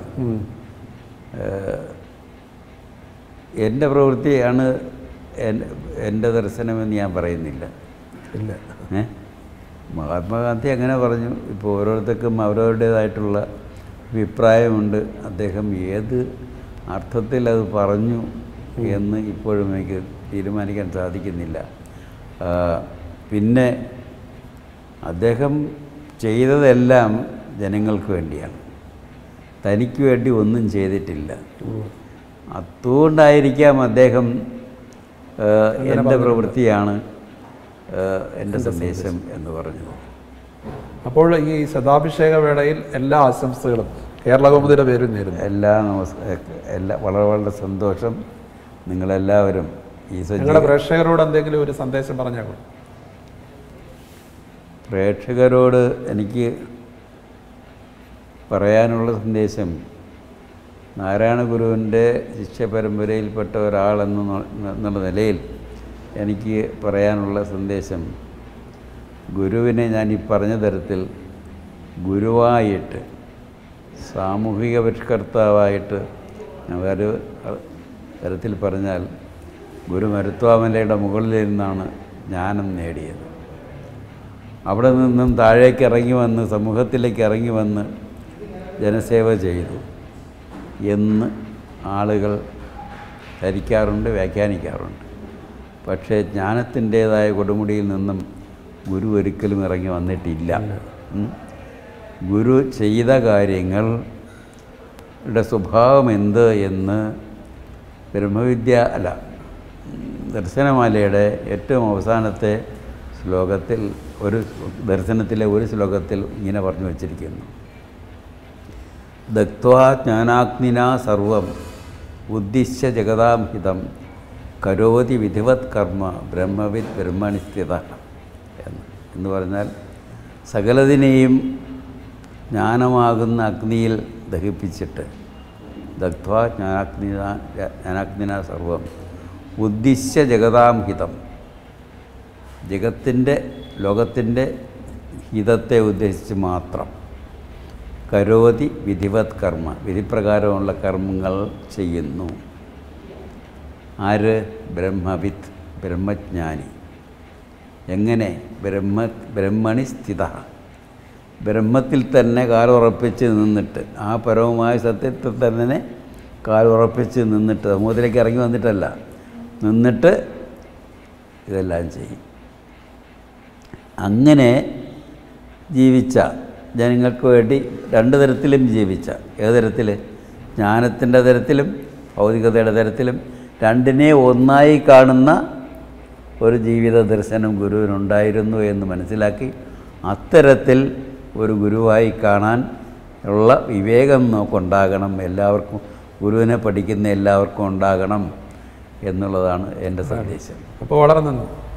എൻ്റെ പ്രവൃത്തിയാണ് എൻ്റെ ദർശനമെന്ന് ഞാൻ പറയുന്നില്ല. ഇല്ല. ഏ മഹാത്മാഗാന്ധി അങ്ങനെ പറഞ്ഞു. ഇപ്പോൾ ഓരോരുത്തർക്കും അവരവരുടേതായിട്ടുള്ള അഭിപ്രായമുണ്ട്. അദ്ദേഹം ഏത് അർത്ഥത്തിൽ അത് പറഞ്ഞു എന്ന് ഇപ്പോഴും എനിക്ക് തീരുമാനിക്കാൻ സാധിക്കുന്നില്ല. പിന്നെ അദ്ദേഹം ചെയ്തതെല്ലാം ജനങ്ങൾക്ക് വേണ്ടിയാണ്, തനിക്ക് വേണ്ടി ഒന്നും ചെയ്തിട്ടില്ല. അതുകൊണ്ടായിരിക്കാം അദ്ദേഹം എൻ്റെ പ്രവൃത്തിയാണ് എൻ്റെ സന്ദേശം എന്ന് പറഞ്ഞു. അപ്പോൾ ഈ ശതാഭിഷേക വേളയിൽ എല്ലാ ആശംസകളും കേരളകൗമുദിയുടെ പേരിൽ നേരുന്നു. എല്ലാ നമസ്കാരം, എല്ലാ വളരെ വളരെ സന്തോഷം. നിങ്ങളെല്ലാവരും ഈ നിങ്ങളുടെ പ്രേക്ഷകരോട് എന്തെങ്കിലും ഒരു സന്ദേശം പറഞ്ഞാൽ. പ്രേക്ഷകരോട് എനിക്ക് പറയാനുള്ള സന്ദേശം, നാരായണ ഗുരുവിൻ്റെ ശിഷ്യ പരമ്പരയിൽപ്പെട്ട ഒരാളെന്ന എന്നുള്ള നിലയിൽ എനിക്ക് പറയാനുള്ള സന്ദേശം, ഗുരുവിനെ ഞാൻ ഈ പറഞ്ഞ തരത്തിൽ ഗുരുവായിട്ട്, സാമൂഹിക പരിഷ്കർത്താവായിട്ട് വേറെ തരത്തിൽ പറഞ്ഞാൽ ഗുരു മരുത്വാമലയുടെ മുകളിൽ നിന്നാണ് ജ്ഞാനം നേടിയത്. അവിടെ നിന്നും താഴേക്ക് ഇറങ്ങി വന്ന് സമൂഹത്തിലേക്ക് ഇറങ്ങി വന്ന് ജനസേവ ചെയ്തു എന്ന് ആളുകൾ ധരിക്കാറുണ്ട്, വ്യാഖ്യാനിക്കാറുണ്ട്. പക്ഷേ ജ്ഞാനത്തിൻ്റേതായ കൊടുമുടിയിൽ നിന്നും ഗുരു ഒരിക്കലും ഇറങ്ങി വന്നിട്ടില്ല. ഗുരു ചെയ്ത കാര്യങ്ങളുടെ സ്വഭാവം എന്ത് എന്ന് ബ്രഹ്മവിദ്യ അല്ല ദർശനമാലയുടെ ഏറ്റവും അവസാനത്തെ ശ്ലോകത്തിൽ, ഒരു ദർശനത്തിലെ ഒരു ശ്ലോകത്തിൽ ഇങ്ങനെ പറഞ്ഞു വച്ചിരിക്കുന്നു: ദഗ്ധ്വാ ജ്ഞാനാഗ്നിനാ സർവം ഉദ്ദിശ്യ ജഗതാം ഹിതം കരോതി വിധിവത് കർമ്മ ബ്രഹ്മവിദ് ബ്രഹ്മണിസ്ഥിത എന്ന് എന്ന് പറഞ്ഞാൽ, സകലതിനെയും ജ്ഞാനമാകുന്ന അഗ്നിയിൽ ദഹിപ്പിച്ചിട്ട്, ദഗ്ധ്വാ ജ്ഞാനാഗ്നിന ജ്ഞാനാഗ്നിന സർവം ഉദ്ദിശ്യ ജഗതാം ഹിതം, ജഗത്തിൻ്റെ ലോകത്തിൻ്റെ ഹിതത്തെ ഉദ്ദേശിച്ച് മാത്രം, കരോതി വിധിവത് കർമ്മ, വിധിപ്രകാരമുള്ള കർമ്മങ്ങൾ ചെയ്യുന്നു. ആര്? ബ്രഹ്മവിത്ത്, ബ്രഹ്മജ്ഞാനി. എങ്ങനെ? ബ്രഹ്മ ബ്രഹ്മണി സ്ഥിത, ബ്രഹ്മത്തിൽ തന്നെ കാലുറപ്പിച്ച് നിന്നിട്ട്, ആ പരമമായ സത്യത്തിൽ തന്നെ കാലുറപ്പിച്ച് നിന്നിട്ട്, സമൂഹത്തിലേക്ക് ഇറങ്ങി വന്നിട്ടല്ല, നിന്നിട്ട് ഇതെല്ലാം ചെയ്യും. അങ്ങനെ ജീവിച്ച ജനങ്ങൾക്ക് വേണ്ടി രണ്ട് തരത്തിലും ജീവിച്ച, ഏത് തരത്തിൽ? ജ്ഞാനത്തിൻ്റെ തരത്തിലും ഭൗതികതയുടെ തരത്തിലും രണ്ടിനെ ഒന്നായി കാണുന്ന ഒരു ജീവിത ദർശനം ഗുരുവിനുണ്ടായിരുന്നു എന്ന് മനസ്സിലാക്കി, അത്തരത്തിൽ ഒരു ഗുരുവായി കാണാൻ ഉള്ള വിവേകം നമുക്കുണ്ടാകണം. എല്ലാവർക്കും, ഗുരുവിനെ പഠിക്കുന്ന എല്ലാവർക്കും ഉണ്ടാകണം എന്നുള്ളതാണ് എൻ്റെ സന്ദേശം. അപ്പോൾ വളരെ നന്ദി.